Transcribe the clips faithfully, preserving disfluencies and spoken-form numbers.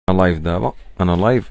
انا لايف دابا، انا لايف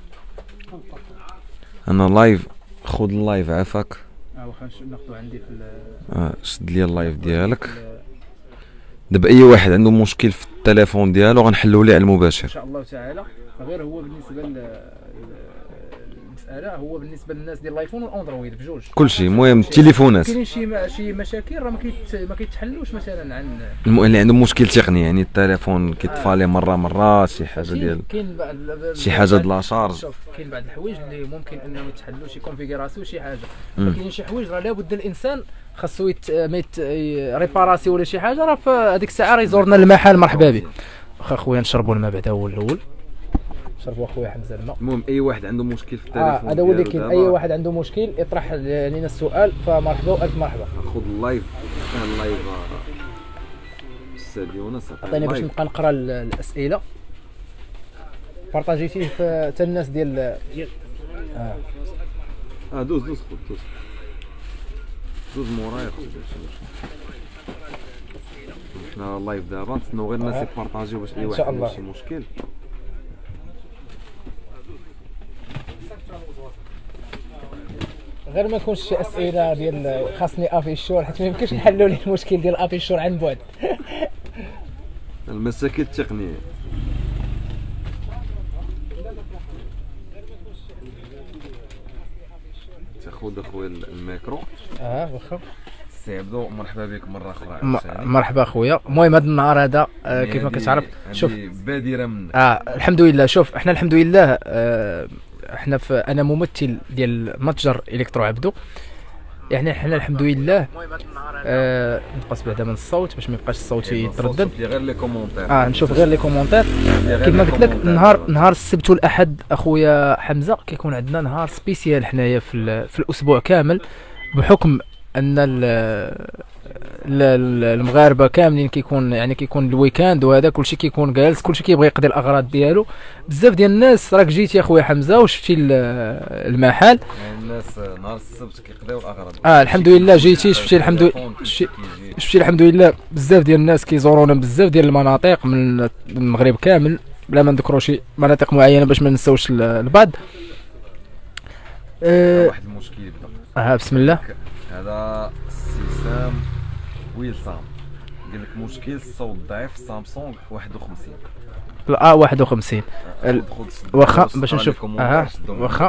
انا لايف. خذ اللايف عافاك. اه واخا ناخذو عندي في اه شد لي اللايف ديالك. دابا اي واحد عنده مشكل في التليفون ديالو غنحلو ليه على المباشر ان شاء الله تعالى. غير هو بالنسبه للمساله، هو بالنسبه للناس ديال الايفون والاندرويد بجوج كلشي. المهم التليفونات كاينين شي شي مشاكل راه ما كيت ما كيتحلوش مثلا عن الم... اللي عنده مشكل تقني، يعني التليفون كيطفى مره مره شي حاجه ديال كاين بعض شي حاجه د لا شارج. شوف كاين بعض الحوايج اللي ممكن انهم يتحلوا، شي كونفيغوراسيون شي حاجه. كاينين شي حوايج راه لابد الانسان خاصو يت... ميت ريباراسي ولا شي حاجه، راه في هذيك الساعه راه يزورنا المحل مرحبا به. واخا خويا نشربوا الماء بعدا هو الاول. شربوا اخويا حمزه الماء. المهم اي واحد عنده مشكل في التليفون اه هذا هو اللي كاين. اي واحد عنده مشكل يطرح لنا السؤال، فمرحبا والف مرحبا. خذ اللايف اللايف استاذ يونس عطيني باش نبقى نقرا الاسئله. بارطاجيتيه في حتى الناس ديال اه اه دوز دوز خذ دوز دوز مورايا خويا. حنا اللايف دابا نتسناو غير الناس يبارطاجيو باش اي واحد عنده شي مشكل. غير ما يكونش شي اسئله ديال خاصني افيشور، حيت ما يمكنش نحلوا لي المشكل ديال افيشور عن بعد. المشاكل التقنيه. تاخذ اخويا الميكرو. اه واخا سي عبدو مرحبا بك مره اخرى. مرحبا خويا. المهم هذا النهار هذا آه كيف ما كتعرف شوف بادره منك. اه الحمد لله. شوف احنا الحمد لله آه احنا في انا ممثل ديال متجر الكترو عبدو. يعني احنا الحمد لله آه نقص بعدا من الصوت باش ما يبقاش الصوت يتردد. غير لي كومونتير. اه نشوف غير لي كومونتير. كما قلت لك نهار نهار السبت والاحد اخويا حمزه كيكون عندنا نهار سبيسيال حنايا في في الاسبوع كامل، بحكم ان المغاربه كاملين كيكون يعني كيكون الويكاند وهذا كلشي كيكون جالس، كلشي كيبغي يقضي الاغراض ديالو. بزاف ديال الناس راك جيت يا خويا حمزه وشفتي المحل. يعني الناس نهار السبت كيقضيو الاغراض. اه الحمد لله جيتي شفتي الحمد لله شفتي الحمد لله بزاف ديال الناس كيزورونا بزاف ديال المناطق من المغرب كامل، بلا ما نذكروا شي مناطق معينه باش ما نساوش البعض. أه واحد المشكل يبدا. اه بسم الله. هذا السيسام ويلسام قال لك مشكل الصوت ضعيف سامسونج واحد وخمسين. اه واحد وخمسين واخا باش نشوف. اه واخا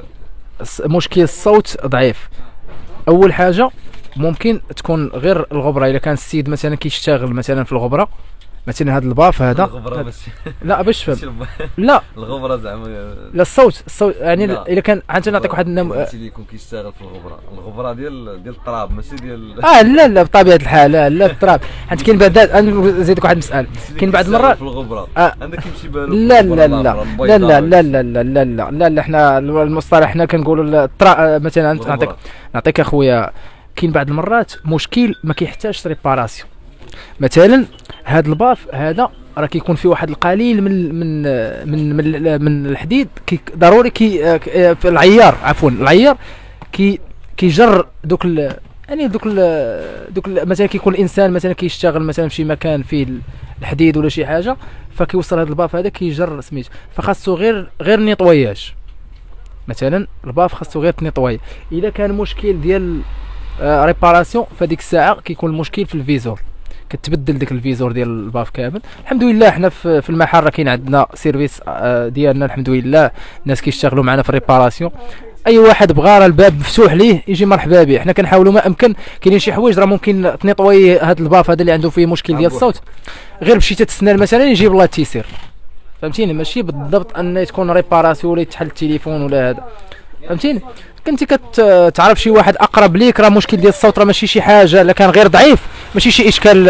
مشكل الصوت ضعيف. اول حاجه ممكن تكون غير الغبره، الا كان السيد مثلا كيشتغل مثلا في الغبره، مثلا هذا الباف هذا الغبره باش لا باش فهم لا الغبره زعما لا الصوت الصوت يعني الا كان حتى نعطيك واحد النم... اللي يكون كيشتغل في الغبره، الغبره ديال ديال التراب ماشي ديال اه لا لا بطبيعه الحال لا لا التراب. حيت كاين بعد نزيدك واحد المسألة. كاين بعض المرات في الغبره آه. عندك كيمشي بالو لا لا لا لا لا لا لا لا لا لا لا لا حنا المصطلح حنا كنقولوا التراب. مثلا نعطيك نعطيك اخويا كاين بعض المرات مشكل ما كيحتاجش ريباراسيون. مثلا هذا الباف هذا راه كيكون فيه واحد القليل من من من من, من الحديد كي ضروري كي في العيار عفوا العيار كي كيجر دوك يعني دوك دوك مثلا كيكون الانسان مثلا كيشتغل مثلا في شي مكان فيه الحديد ولا شي حاجه، فكيوصل هذا الباف هذا كيجر سميتو، فخاصو غير غير نيطوياج. مثلا الباف خاصو غير تنيطوي. الا كان مشكل ديال آه ريباراسيون فديك الساعه كيكون المشكل في الفيزور، كتبدل ديك الفيزور ديال الباف كامل. الحمد لله حنا في, في المحل راه كاين عندنا سيرفيس آه ديالنا الحمد لله، الناس كيشتغلوا معنا في الريباراسيون. اي واحد بغى راه الباب مفتوح ليه يجي مرحبا به. حنا كنحاولوا ما امكن. كاينين شي حوايج راه ممكن تنيطوي هذا الباف هذا اللي عنده فيه مشكل ديال الصوت، غير بشي تتسنى مثلا يجيب الله التيسير، فهمتيني؟ ماشي بالضبط ان تكون ريباراسيون ولا يتحل التليفون ولا هذا، فهمتيني؟ كنتي كتعرف شي واحد اقرب ليك راه مشكل ديال الصوت راه ماشي شي حاجه، لا كان غير ضعيف ماشي شي اشكال.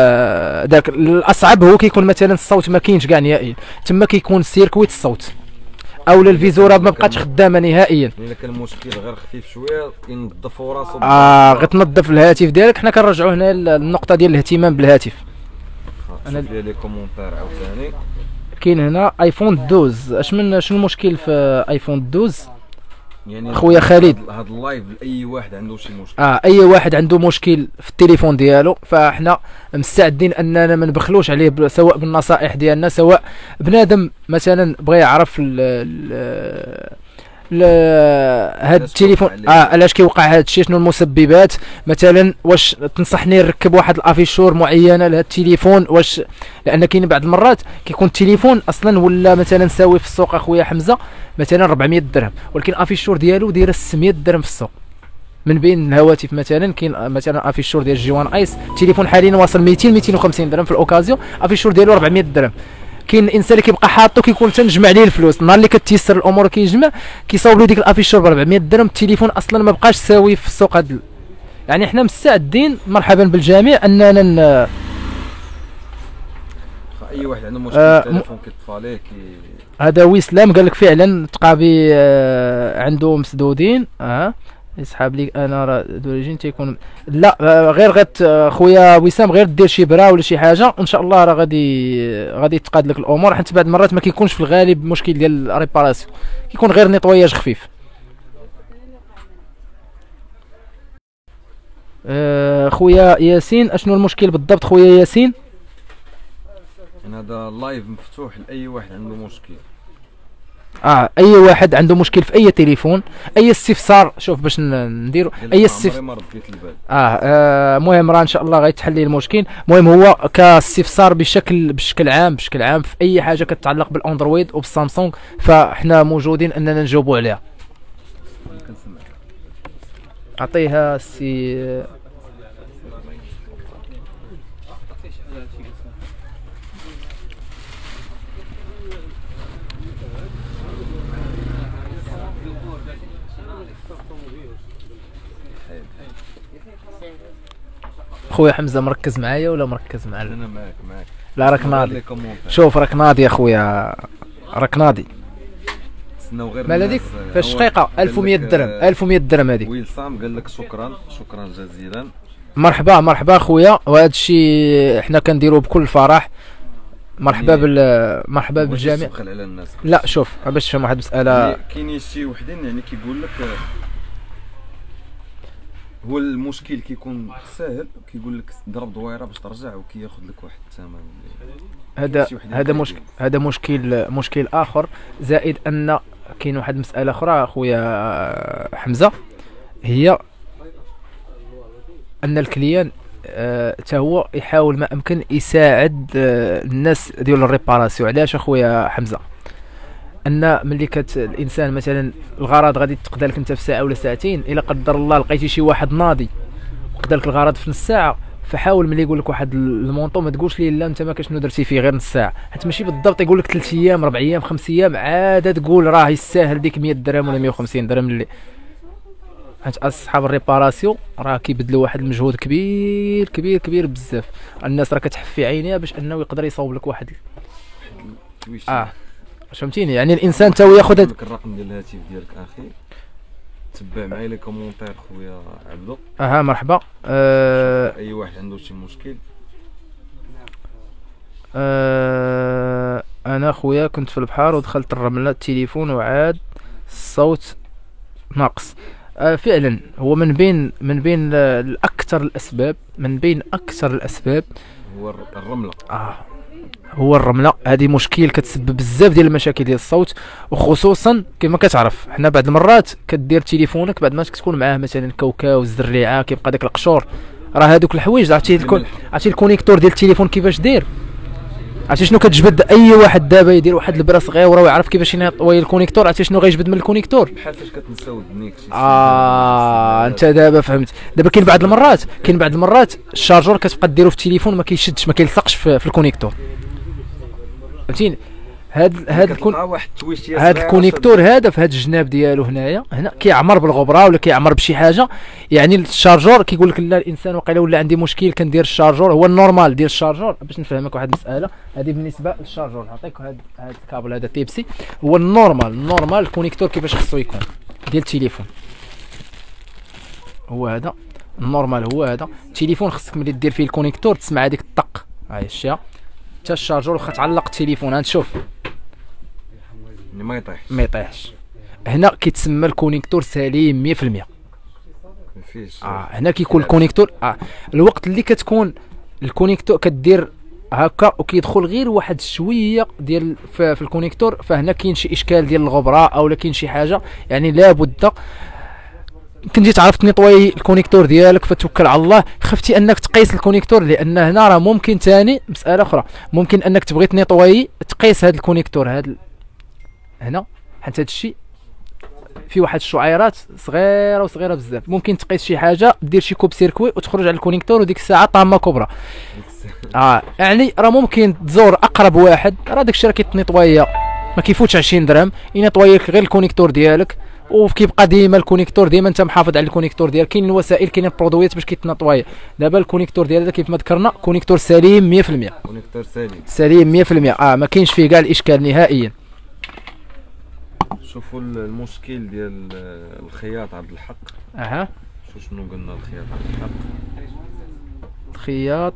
داك الاصعب هو كيكون مثلا الصوت ما كاينش كاع نهائيا، تما كيكون سيركويت الصوت اولا الفيزورا ما بقاتش خدامه نهائيا. الا كان المشكل غير خفيف شويه ينظفوا راسو. اه غتنظف الهاتف ديالك. حنا كنرجعوا هنا للنقطه ديال الاهتمام بالهاتف. انا لي كومونتير عاوتاني كاين هنا ايفون اثناشر. اش من شنو المشكل في ايفون اثناشر؟ يعني خويا خالد هذا اللايف لاي واحد عنده شي مشكل. اه اي واحد عنده مشكل في التليفون ديالو، فاحنا مستعدين اننا ما نبخلوش عليه سواء بالنصائح ديالنا، سواء بنادم مثلا بغى يعرف ال ال هاد التليفون اه علاش كيوقع هاد الشيء، شنو المسببات مثلا، واش تنصحني نركب واحد الافيشور معينه لهاد التليفون، واش لان كاين بعض المرات كيكون التليفون اصلا ولا مثلا ساوي في السوق اخويا حمزه مثلا أربعمية درهم، ولكن افيشور ديالو دايره ستمية درهم في السوق. من بين الهواتف مثلا كاين مثلا افيشور ديال جي وان ايس، التليفون حاليا واصل ميتين ميتين وخمسين درهم في الاوكازيون، افيشور ديالو أربعمية درهم. كاين الانسان اللي كيبقى حاطو كيكون تنجمع ليه الفلوس، النهار اللي كتيسر الامور كيجمع كيصاوب له ديك الافيشور ب أربعمية درهم، التليفون اصلا ما بقاش ساوي في السوق. هاد يعني حنا مستعدين مرحبا بالجميع اننا ن... اي واحد عنده مشكل آه التليفون كيطفى عليه كي هذا وسلام قال لك فعلا تقابي آه عنده مسدودين اه يسحب لي انا راه دوريجين تيكون لا آه غير غت آه خويا وسام غير دير شي برا ولا شي حاجه ان شاء الله راه غادي غادي تقاد لك الامور، حيت بعض المرات ما كيكونش في الغالب مشكل ديال الريباراسيون، كيكون غير نيطوياج خفيف. آه خويا ياسين اشنو المشكل بالضبط خويا ياسين؟ هذا اللايف مفتوح لاي واحد عنده مشكل. اه اي واحد عنده مشكل في اي تليفون، اي استفسار شوف باش نديرو اي استفسار اه, آه مهم راه ان شاء الله غيتحل لي المشكل. المهم هو كاستفسار بشكل بشكل عام بشكل عام في اي حاجه كتعلق بالاندرويد وبالسامسونج، فاحنا موجودين اننا نجاوبوا عليها. اعطيها سي خويا حمزه مركز معايا ولا مركز مع انا معاك معاك لا راك ناضي، شوف راك ناضي يا خويا راك ناضي. تسناو غير مال هذيك فاش دقيقه ألف ومية درهم ألف ومية درهم هذيك. ويلسام قال لك شكرا شكرا جزيلا. مرحبا مرحبا خويا، وهذا الشيء حنا كنديروه بكل فرح. مرحبا بال مرحبا بالجميع. على الناس لا شوف باش تفهم واحد المساله، كاينين شي وحدين يعني كيقول لك هو المشكل كيكون ساهل، كيقول لك ضرب دويره باش ترجع وكياخذ لك واحد الثمن. هذا هذا مشكل هذا مشكل مشكل اخر، زائد ان كاين واحد المساله اخرى خويا حمزه، هي ان الكليان حتى آه هو يحاول ما امكن يساعد آه الناس ديال الريباراسيون. علاش اخويا حمزه؟ ان ملي كت الانسان مثلا الغرض غادي تقضى لك انت في ساعه ولا ساعتين، الا قدر الله لقيتي شي واحد ناضي وقضى لك الغرض في نص ساعه، فحاول ملي يقول لك واحد المونطو ما تقولش ليه لا انت ما كاش شنو درتي فيه غير نص ساعه، حيت ماشي بالضبط يقول لك ثلاث ايام أربع ايام خمس ايام عاد تقول راه يستاهل ديك مية درهم ولا مية وخمسين درهم اللي، حيت اصحاب الريباراسيون راه كيبذلوا واحد المجهود كبير كبير كبير بزاف. الناس راه كتحفي عينيها باش انه يقدر يصاوب لك واحد اه فهمتيني، يعني الانسان تا هو ياخذ الرقم ديال الهاتف ديالك اخي، تبع معايا لي كومونتير خويا عبدو. اها مرحبا. أه اي واحد عنده شي مشكل. أه انا خويا كنت في البحر ودخلت الرمله التليفون وعاد الصوت ناقص. أه فعلا هو من بين من بين الاكثر الاسباب من بين اكثر الاسباب هو الرمله. اه هو الرمله هذه مشكل كتسبب بزاف ديال المشاكل ديال الصوت، وخصوصا كما كتعرف حنا بعض المرات كدير تليفونك بعد ما كتكون معاه مثلا كاوكاو الزريعه كيبقى داك القشور، راه هذوك الحوايج عرفتي الكون عرفتي الكونيكتور ديال التليفون كيفاش داير، عرفتي شنو كتجبد اي واحد دابا يدير واحد البرا صغيره ويعرف كيفاش ينطوي الكونيكتور، عرفتي شنو غيجبد من الكونيكتور بحال فاش كتنساو الدنيك شي اه انت دابا فهمت. دابا كاين بعض المرات كاين بعض المرات الشارجور كتبقى ديرو في التليفون ما كيشدش ما كيلصقش في, في الكونيكتور، فهمتيني. هاد هاد الكون هاد الكونيكتور هذا في هاد الجناب ديالو هنايا هنا كيعمر بالغبره ولا كيعمر بشي حاجه، يعني الشارجور كيقول لك لا الانسان وقيلا ولا عندي مشكل كندير الشارجور. هو النورمال ديال الشارجور باش نفهمك واحد المساله، هذه بالنسبه للشارجور نعطيك هاد هاد الكابل هذا تيبسي، هو النورمال النورمال الكونيكتور كيفاش خصو يكون ديال التليفون، هو هذا النورمال هو هذا التليفون. خصك ملي دير فيه الكونيكتور تسمع هذيك الطق هاي الشيء حتى الشارجور واخا تعلق التليفون هانشوف ما يطيحش ما يطيحش. هنا كيتسمى الكونيكتور سليم مية في المية. مفيش اه هنا كيكون الكونيكتور اه الوقت اللي كتكون الكونيكتور كدير هكا وكيدخل غير واحد شويه ديال في, في الكونيكتور، فهنا كاين شي اشكال ديال الغبره او لا كاين شي حاجه، يعني لابد كنتي تعرف تنيطوي الكونيكتور ديالك فتوكل على الله. خفتي انك تقيس الكونيكتور لان هنا راه ممكن ثاني مساله اخرى، ممكن انك تبغي تنيطوي تقيس هذا الكونيكتور هذا هنا، حيت هذا الشيء في واحد الشعيرات صغيره وصغيره بزاف، ممكن تقيس شي حاجه دير شي كوب سيركوي وتخرج على الكونيكتور وديك الساعه طامه كبرى. اه يعني راه ممكن تزور اقرب واحد، راه داكشي راه كيتنيطويا ما كيفوتش عشرين درهم، ينيطويك غير الكونيكتور ديالك وكيبقى ديما الكونيكتور ديما انت محافظ على الكونيكتور ديالك. كاين الوسائل كاين البرودويات باش كيتنطوي. دابا الكونيكتور ديالك كيف ما ذكرنا كونيكتور سليم مية في المية. كونيكتور سليم سليم مية في المية. اه ما كاينش فيه كاع الاشكال نهائيا. شوفوا المشكل ديال الخياط عبد الحق. اها شو شنو قلنا الخياط عبد الحق؟ الخياط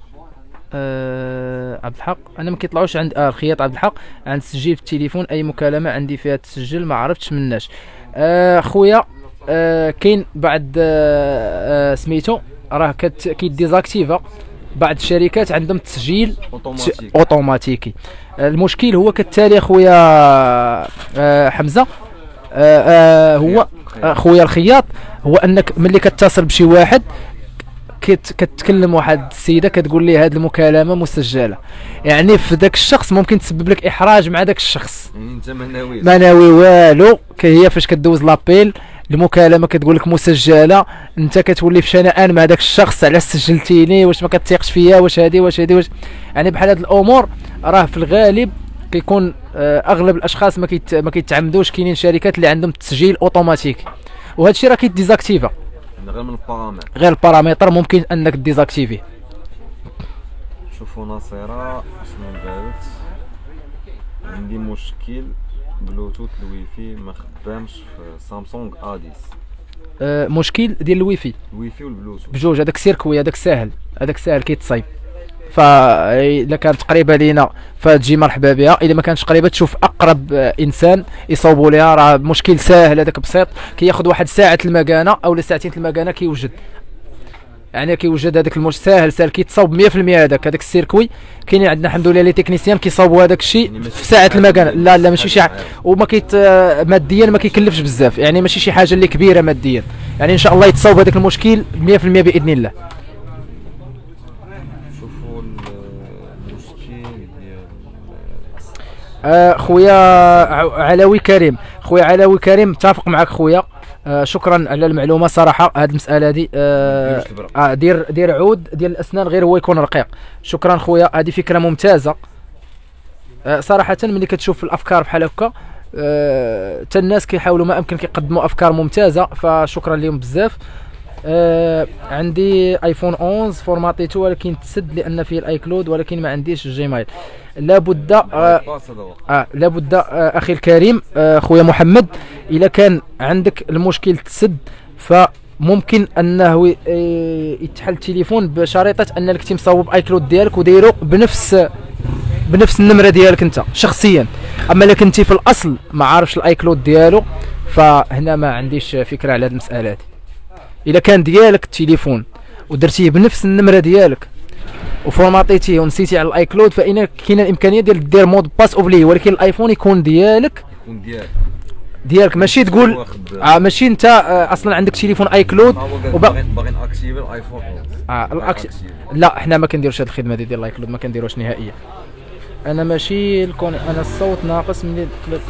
آه عبد الحق انا ما كيطلعوش عند اه الخياط عبد الحق عند تسجيل في التليفون، اي مكالمه عندي فيها تسجل ما عرفتش مناش. آه خويا آه كاين بعد آه آه سميتو راه كيديزاكتيفا بعض الشركات عندهم تسجيل اوتوماتيكي اوتوماتيكي. آه المشكل هو كالتالي خويا آه حمزه آه آه هو آه خويا الخياط، هو انك ملي كتصل بشي واحد كت كتكلم واحد السيده كتقول لي هذه المكالمه مسجله، يعني في ذاك الشخص ممكن تسبب لك احراج مع ذاك الشخص. يعني انت ما ناويش ما ناوي والو، هي فاش كدوز لابيل المكالمه كتقول لك مسجله، انت كتولي في شنآن مع ذاك الشخص، علاش سجلتيني، واش ما كتثيقش فيا، واش هادي واش هادي واش، يعني بحال هاد الامور راه في الغالب كيكون آه اغلب الاشخاص ما كيت ما كيتعمدوش. كاينين شركات اللي عندهم تسجيل اوتوماتيك وهذا الشيء راه كيديزاكتيفا غير من البارامتر، غير البارامتر ممكن انك ديزاكتيفيه. شوفوا ناصره شنو قالت، عندي مشكل بلوتوث الويفي ما خدامش في سامسونج ا عشرة. آه مشكل ديال الويفي الويفي والبلوتوث بجوج، هذاك سيركوي هذاك ساهل، هذاك ساهل كيتصايب، فاذا كانت قريبه لينا فتجي مرحبا بها، اذا ما كانتش قريبه تشوف اقرب انسان يصوبوا ليها، راه مشكل ساهل هذاك بسيط، كياخذ واحد ساعه المكانه او ساعتين المكانه كيوجد، يعني كيوجد هذاك المش ساهل ساهل كيتصاوب مية في المية. هذاك هذاك السيركوي كاينين عندنا الحمد لله لي تكنيسيان كيصاوبوا هذاك الشيء يعني في ساعه المكانه. لا لا ماشي شي وما كيت ماديا ما كيكلفش بزاف، يعني ماشي شي حاجه اللي كبيره ماديا، يعني ان شاء الله يتصاوب هذاك المشكل مية في المية باذن الله. آه خويا علوي كريم، خويا علوي كريم متفق معك خويا. آه شكرا على المعلومه صراحه، هذه المساله هذه آه, آه دير دير عود ديال الاسنان غير هو يكون رقيق. شكرا خويا، هذه فكره ممتازه. آه صراحه ملي كتشوف الافكار بحال هكا آه حتى الناس كيحاولوا ما امكن كيقدموا افكار ممتازه، فشكرا لهم بزاف. آه عندي ايفون احد عشر فورماتيتو ولكن تسد لان فيه الاي كلود ولكن ما عنديش الجيميل. لابد آه آه لابد آه اخي الكريم آه خويا محمد، اذا كان عندك المشكل تسد فممكن انه يتحل التليفون بشريطه انك كنتي مصوب اي كلود ديالك وديرو بنفس بنفس النمره ديالك انت شخصيا. اما الا كنتي في الاصل ما عارفش الاي كلود ديالو فهنا ما عنديش فكره على هذه المساله هذه. اذا كان ديالك التليفون ودرتيه بنفس النمره ديالك وفورماتيتيه ونسيتي على الاي كلود فإن كاينه الامكانيه ديال دير مود باس اوبلي، ولكن الايفون يكون ديالك يكون ديالك ديالك ماشي تقول آه ماشي انت آه اصلا عندك تليفون اي كلود وباغي باغي ناكتيفي الايفون اه الأكس... لا حنا ما كنديروش هذه الخدمه ديال الاي كلود، ما كنديروش نهائيا. انا ماشي الكون انا الصوت ناقص من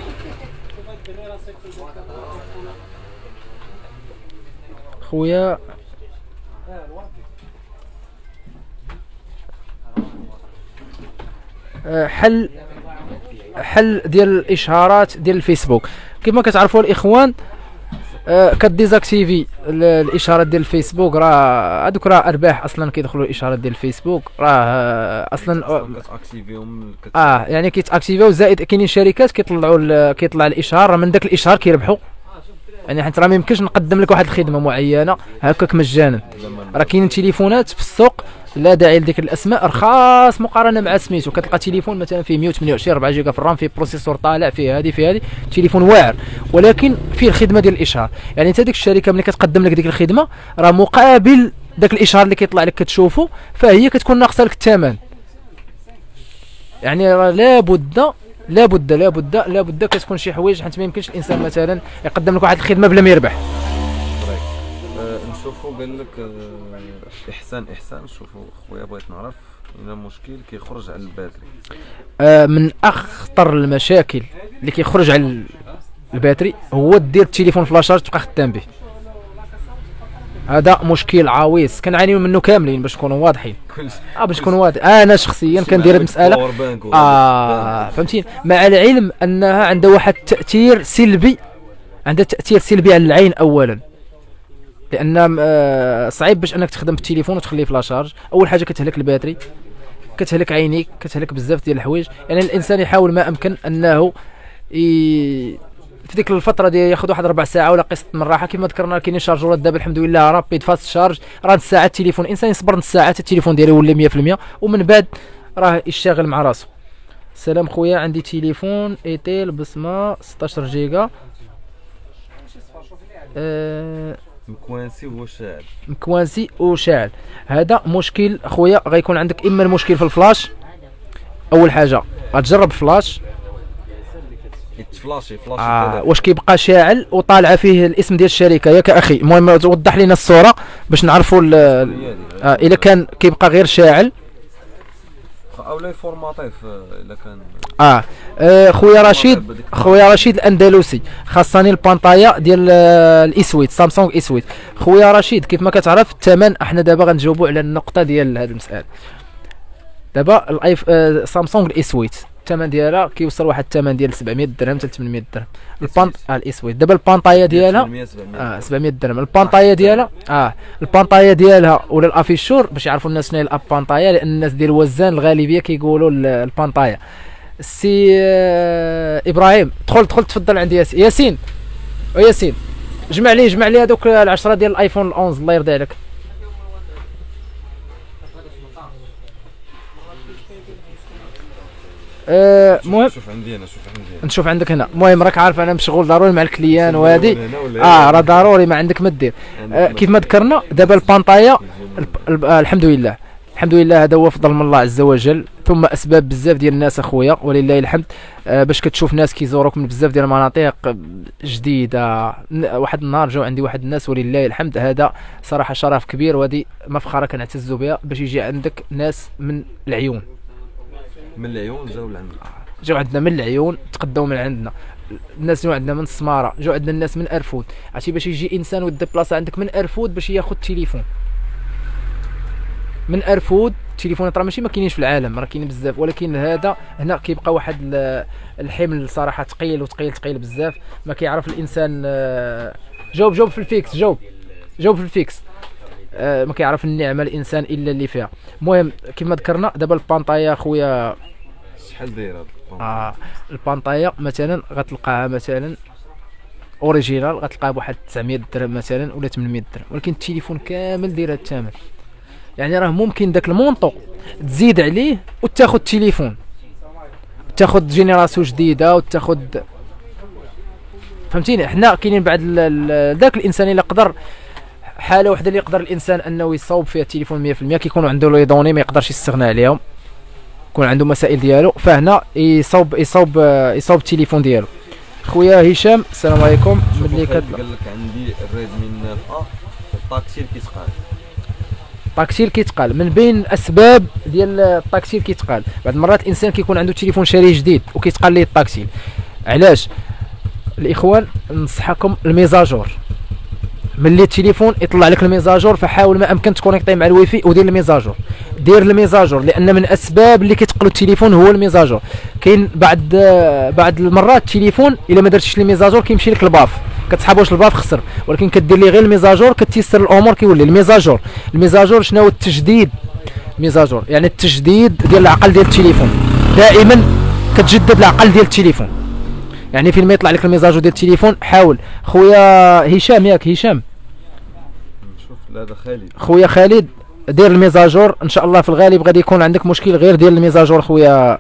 خويا. حل حل ديال الاشهارات ديال الفيسبوك كما كتعرفوا الاخوان، آه كديزاكتيفي الاشهارات ديال الفيسبوك، راه هذوك راه ارباح اصلا كيدخلوا الاشهارات ديال الفيسبوك، راه اصلا كتاكتيفيهم اه يعني كيتاكتيفيو. زائد كاينين شركات كيطلعوا كيطلع الاشهار من داك الاشهار كيربحوا يعني حيت راه ما يمكنش نقدم لك واحد الخدمه معينه هكاك مجانا. راه كاينين تليفونات في السوق لا داعي لذكر الاسماء رخاص مقارنه مع سميتو، كتلقى تليفون مثلا فيه مية وثمانية وعشرين أربعة جيجا في الرام، فيه بروسيسور طالع، فيه هذه فيه هذه، تليفون واعر ولكن فيه الخدمه ديال الاشهار. يعني انت ديك الشركه ملي كتقدم لك ديك الخدمه راه مقابل داك الاشهار اللي كيطلع لك كتشوفه، فهي كتكون ناقصه لك الثمن. يعني راه لابد لابد لابد لابد كتكون شي حوايج، حيت ما يمكنش الانسان مثلا يقدم لك واحد الخدمه بلا ما يربح. أه نشوفوا قال لك أه احسان احسان شوفوا خويا بغيت نعرف هنا مشكل كيخرج على الباتري. أه من اخطر المشاكل اللي كيخرج على الباتري هو دير التليفون فلاشارج تبقى خدام به. هذا مشكل عويص كنعانيو منه كاملين باش نكونوا واضحين. اه باش نكون واضح، انا شخصيا كندير هذه المساله اه فهمتيني، مع العلم انها عندها واحد التاثير سلبي، عندها تاثير سلبي على العين اولا، لان آه صعيب باش انك تخدم بالتليفون وتخليه فلاشارج. اول حاجه كتهلك الباتري، كتهلك عينيك، كتهلك بزاف ديال الحوايج. يعني الانسان يحاول ما امكن انه ي... في ديك الفتره ديال ياخذ واحد ربع ساعه ولا قسط من الراحه. كما ذكرنا كاينين شارجورات دابا الحمد لله رابيد فاست شارج، راه نص ساعه التليفون الانسان يصبر نص ساعه التليفون ديالو يولي مية في المية ومن بعد راه يشتغل مع راسو. سلام خويا، عندي تليفون ايتيل بصمه ستطاش جيجا أه مكوانسي وشاعل مكوانسي وشاعل. هذا مشكل خويا، غيكون عندك اما المشكل في الفلاش. اول حاجه غتجرب فلاش يتفلاشي فلاش آه واش كيبقى شاعل وطالعه فيه الاسم ديال الشركه ياك اخي. المهم وضح لنا الصوره باش نعرفوا آه الا كان كيبقى غير شاعل او لا فورماتيف الا كان اه, آه خويا رشيد خويا رشيد الاندلسي خاصني البانطايا ديال الاسويت سامسونج اسويت. خويا رشيد كيف ما كتعرف الثمن، احنا دابا غنجاوبوا على النقطه ديال هذه المساله. دابا الايف آه سامسونج الاسويت الثمن ديالها كيوصل واحد الثمن ديال سبعمية درهم حتى ثمانمية درهم. البانط اه الاسود دابا البانطايه ديالها اه سبعمية درهم. البانطايه ديالها اه البانطايه ديالها ولا الافيشور باش يعرفوا الناس شنو هي البانطايه، لان الناس ديال الوزان الغالبيه كيقولوا البانطايه. السي آه ابراهيم دخل دخل تفضل عند ياسين. ياسين وياسين جمع لي جمع لي هذوك العشرة ديال الايفون احد الله يرضي عليك. المهم أه شوف عندي انا شوف عندي نشوف عندك هنا. المهم راك عارف انا مشغول ضروري مع الكليان وهذه اه راه ضروري ما عندك ما دير. آه كيف ما ذكرنا دابا البانطايه آه الحمد لله الحمد لله هذا هو فضل من الله عز وجل، ثم اسباب بزاف ديال الناس اخويا ولله الحمد. آه باش كتشوف ناس كيزوروك من بزاف ديال المناطق جديده. واحد النهار جاو عندي واحد الناس ولله الحمد، هذا صراحه شرف كبير وهذه مفخره كنعتز بها باش يجي عندك ناس من العيون. من العيون جاو لعندنا جاو عندنا من العيون تقداو من عندنا. الناس جاو عندنا من السماره، جاو عندنا الناس من ارفود. عرفتي باش يجي انسان ويديبلاصا عندك من ارفود باش ياخذ تليفون من ارفود. التليفونات راه ماشي ما كاينينش في العالم، راه كاينين بزاف، ولكن هذا هنا كيبقى واحد الحمل صراحه ثقيل وثقيل ثقيل بزاف. ما كيعرف الانسان. جاوب جاوب في الفيكس جاوب جاوب في الفيكس. آه ما كيعرف النعمه الانسان الا اللي فيها. المهم كما ذكرنا دابا البانطايه خويا شحال دايره اه البانطايه مثلا غتلقاها مثلا اوريجينال غتلقاها بواحد تسعمية درهم مثلا ولا ثمانمية درهم، ولكن التليفون كامل داير هذا الثمن. يعني راه ممكن داك المونطو تزيد عليه وتاخذ التليفون، تاخذ جينيراسيون جديده وتاخذ فهمتيني. حنا كاينين بعد ذاك الانسان اللي قدر حاله وحده اللي يقدر الانسان انه يصاوب فيها التليفون مية في المية، كيكونوا عنده لي دوني ما يقدرش يستغنى عليهم، يكون عنده مسائل ديالو، فهنا يصاوب يصاوب يصاوب التليفون ديالو. خويا هشام السلام عليكم. ملي قال لك عندي الريدمي تسعة ا الطاكسير كيتقال. الطاكسير كيتقال من بين الاسباب ديال الطاكسير كيتقال. بعض المرات الانسان كيكون عنده تليفون شاري جديد وكيتقال ليه الطاكسير. علاش الاخوان؟ ننصحكم الميزاجور. ملي التليفون يطلع لك الميزاجور فحاول ما امكن تكونيكطي مع الوايفاي ودير الميزاجور. دير الميزاجور لان من اسباب اللي كيتقلوا التليفون هو الميزاجور. كاين بعد بعد المرات التليفون الا ما درتيش الميزاجور كيمشي لك الباف، كتسحب واش الباف خسر، ولكن كدير ليه غير الميزاجور كتيسر الامور. كيولي الميزاجور الميزاجور شنو هو التجديد؟ ميزاجور يعني التجديد ديال العقل ديال التليفون، دائما كتجدد العقل ديال التليفون. يعني فين ما يطلع لك الميزاجو ديال التليفون حاول. خويا هشام، ياك هشام؟ نشوف هذا خالد. خويا خالد دير الميزاجور ان شاء الله. في الغالب غادي يكون عندك مشكل غير ديال الميزاجور خويا.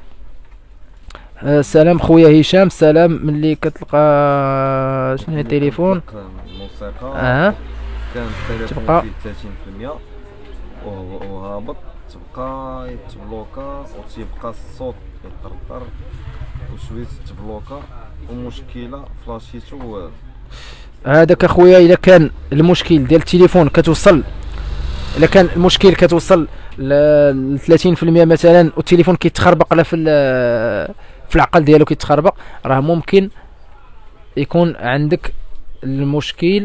أه سلام خويا هشام، سلام. ملي كتلقى شنو هي التليفون الموسيقى اه كان التليفون تبقى فيه ثلاثين بالمئة وهو هابط، تبقى يتبلوكا وتيبقى الصوت يطرطر وشويه تبلوكا ومشكله فلاشيتو. هذاك اخويا الا كان المشكل ديال التليفون كتوصل، الا كان المشكل كتوصل ل ثلاثين بالمئة مثلا والتليفون كيتخربق لا في في العقل ديالو كيتخربق، راه ممكن يكون عندك المشكل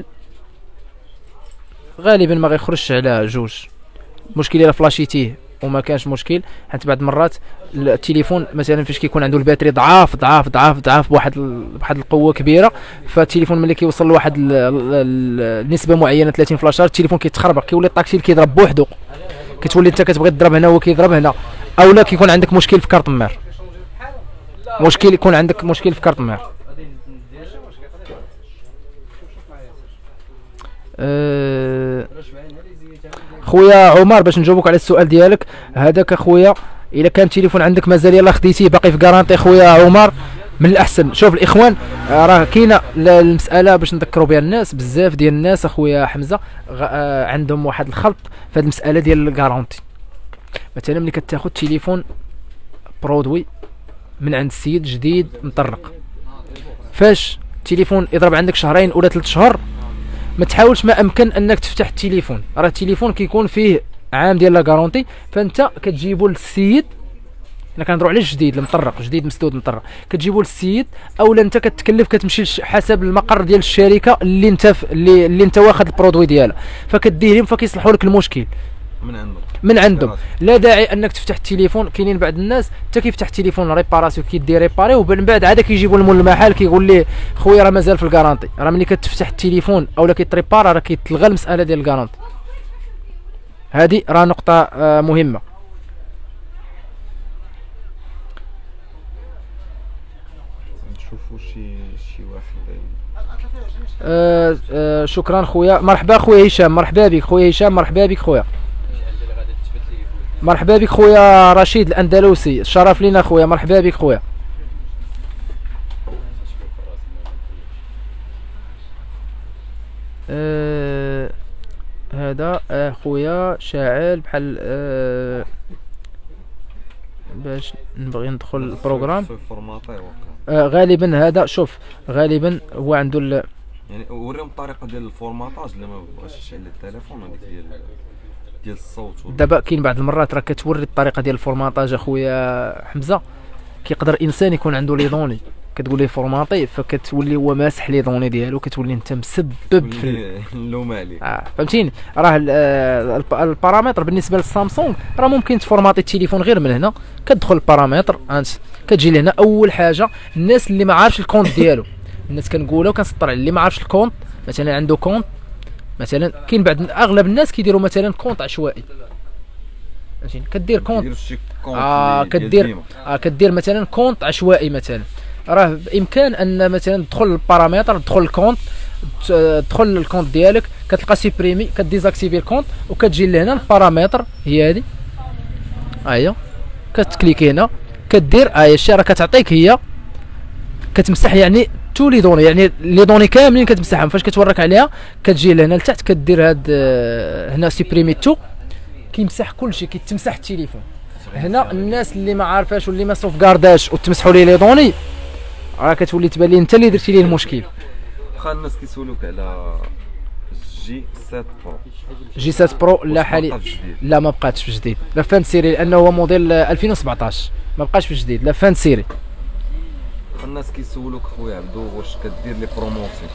غالبا ما غيخرجش على جوج. المشكل الا فلاشيتيه وما كانش مشكل، حيت بعض المرات التليفون مثلا فاش كيكون عنده الباتري ضعاف ضعاف ضعاف ضعاف بواحد بواحد القوه كبيره، فالتليفون ملي كيوصل لواحد النسبه معينه ثلاثين فلاشات التليفون كيتخربق، كيولي الطاكسي كيضرب بوحدو، كتولي انت كتبغي تضرب هنا هو كيضرب هنا. اولا كيكون عندك مشكل في كارت مير، مشكل يكون عندك مشكل في كارت مير. أه خويا عمر باش نجاوبك على السؤال ديالك هذاك خويا، الا كان التليفون عندك مازال يلاه خديتيه باقي في كارانتي خويا عمر، من الاحسن شوف الاخوان راه كاينه المساله باش نذكروا بها الناس. بزاف ديال الناس اخويا حمزه آه عندهم واحد الخلط في هذه المساله ديال الكارونتي. مثلا ملي كتاخذ تليفون برودوي من عند السيد جديد مطرق، فاش التليفون يضرب عندك شهرين ولا ثلاث شهور ما تحاولش ما امكن انك تفتح التليفون، راه التليفون كيكون فيه عام ديال لا كارونتي، فانت كتجيبو للسيد. انا كنهضروا على الجديد المطرق، جديد مسدود مطرق، كتجيبو للسيد اولا انت كتكلف كتمشي حسب المقر ديال الشركه اللي انت اللي, اللي انت واخد البرودوي ديالها، فكديه لهم فكيصلحوا لك المشكل من عندهم من عندهم. لا داعي انك تفتح التليفون. كاينين بعض الناس حتى كيفتح التليفون ريباراسيون كيدير ريباري ومن بعد عاد كيجيبوا لمول المحل كيقول ليه خويا راه مازال في الكارونتي. راه ملي كتفتح التليفون اولا كيتريبار راه كيتلغى المساله ديال الكارونتي. هذه راه نقطه آه مهمه. نشوفوا شي شي واحد. آه آه شكرا خويا. مرحبا خويا هشام، مرحبا بك خويا هشام، مرحبا بك خويا. مرحبا بك خويا رشيد الاندلسي، الشرف لينا خويا، مرحبا بك خويا. آه هذا آه خويا شاعل بحال آه باش نبغي ندخل البروغرام. آه غالبا هذا شوف غالبا هو عنده ال... يعني وريهم الطريقه ديال الفورماطاج اللي ما بغاش يشعل التليفون هذيك ديال ديال الصوت. دابا كاين بعض المرات راه كتوري الطريقه ديال الفورماطاج اخويا حمزه. كيقدر انسان يكون عنده لي دوني كتقول ليه فورماطي فكتولي هو ماسح لي دوني ديالو كتولي انت مسبب في اللومه عليك. اه فهمتيني. راه البارامتر بالنسبه للسامسونج راه ممكن تفورماطي التليفون غير من هنا. كتدخل البارامتر انت كتجي لهنا. اول حاجه الناس اللي ما عارفش الكونت ديالو، الناس كنقولوا كنسطر على اللي ما عارفش الكونت، مثلا عنده كونت مثلا كاين بعض اغلب الناس كيديروا مثلا كونت عشوائي فهمتيني. كدير كونت اه كدير اه كدير مثلا كونت عشوائي مثلا. راه بامكان ان مثلا تدخل للبارامتر تدخل الكونت تدخل للكونت ديالك كتلقى سيبريمي كديزاكتيفي الكونت وكتجي لهنا البارامتر هي هذه ها هي كتكليكي هنا كدير ها هي الشي راه كتعطيك هي كتمسح يعني تو لي دوني يعني لي دوني كاملين كتمسحهم. فاش كتورك عليها كتجي لهنا لتحت كدير هاد هنا سيبريمي تو كيمسح كلشي كيتمسح التليفون. هنا الناس اللي ما عارفاش واللي ما سوفكارداش وتمسحوا ليه لي دوني راه كتولي تبان لي انت اللي درتي ليه المشكل. واخا الناس كيسولوك على جي سبعة برو. جي سبعة برو لا حاليا لا ما بقاتش في جديد، لا فان سيري لانه هو موديل ألفين وسبعطاش ما بقاش في جديد لا فان سيري. الناس كيسولوك خويا عبدو واش كدير لي بروموسيون؟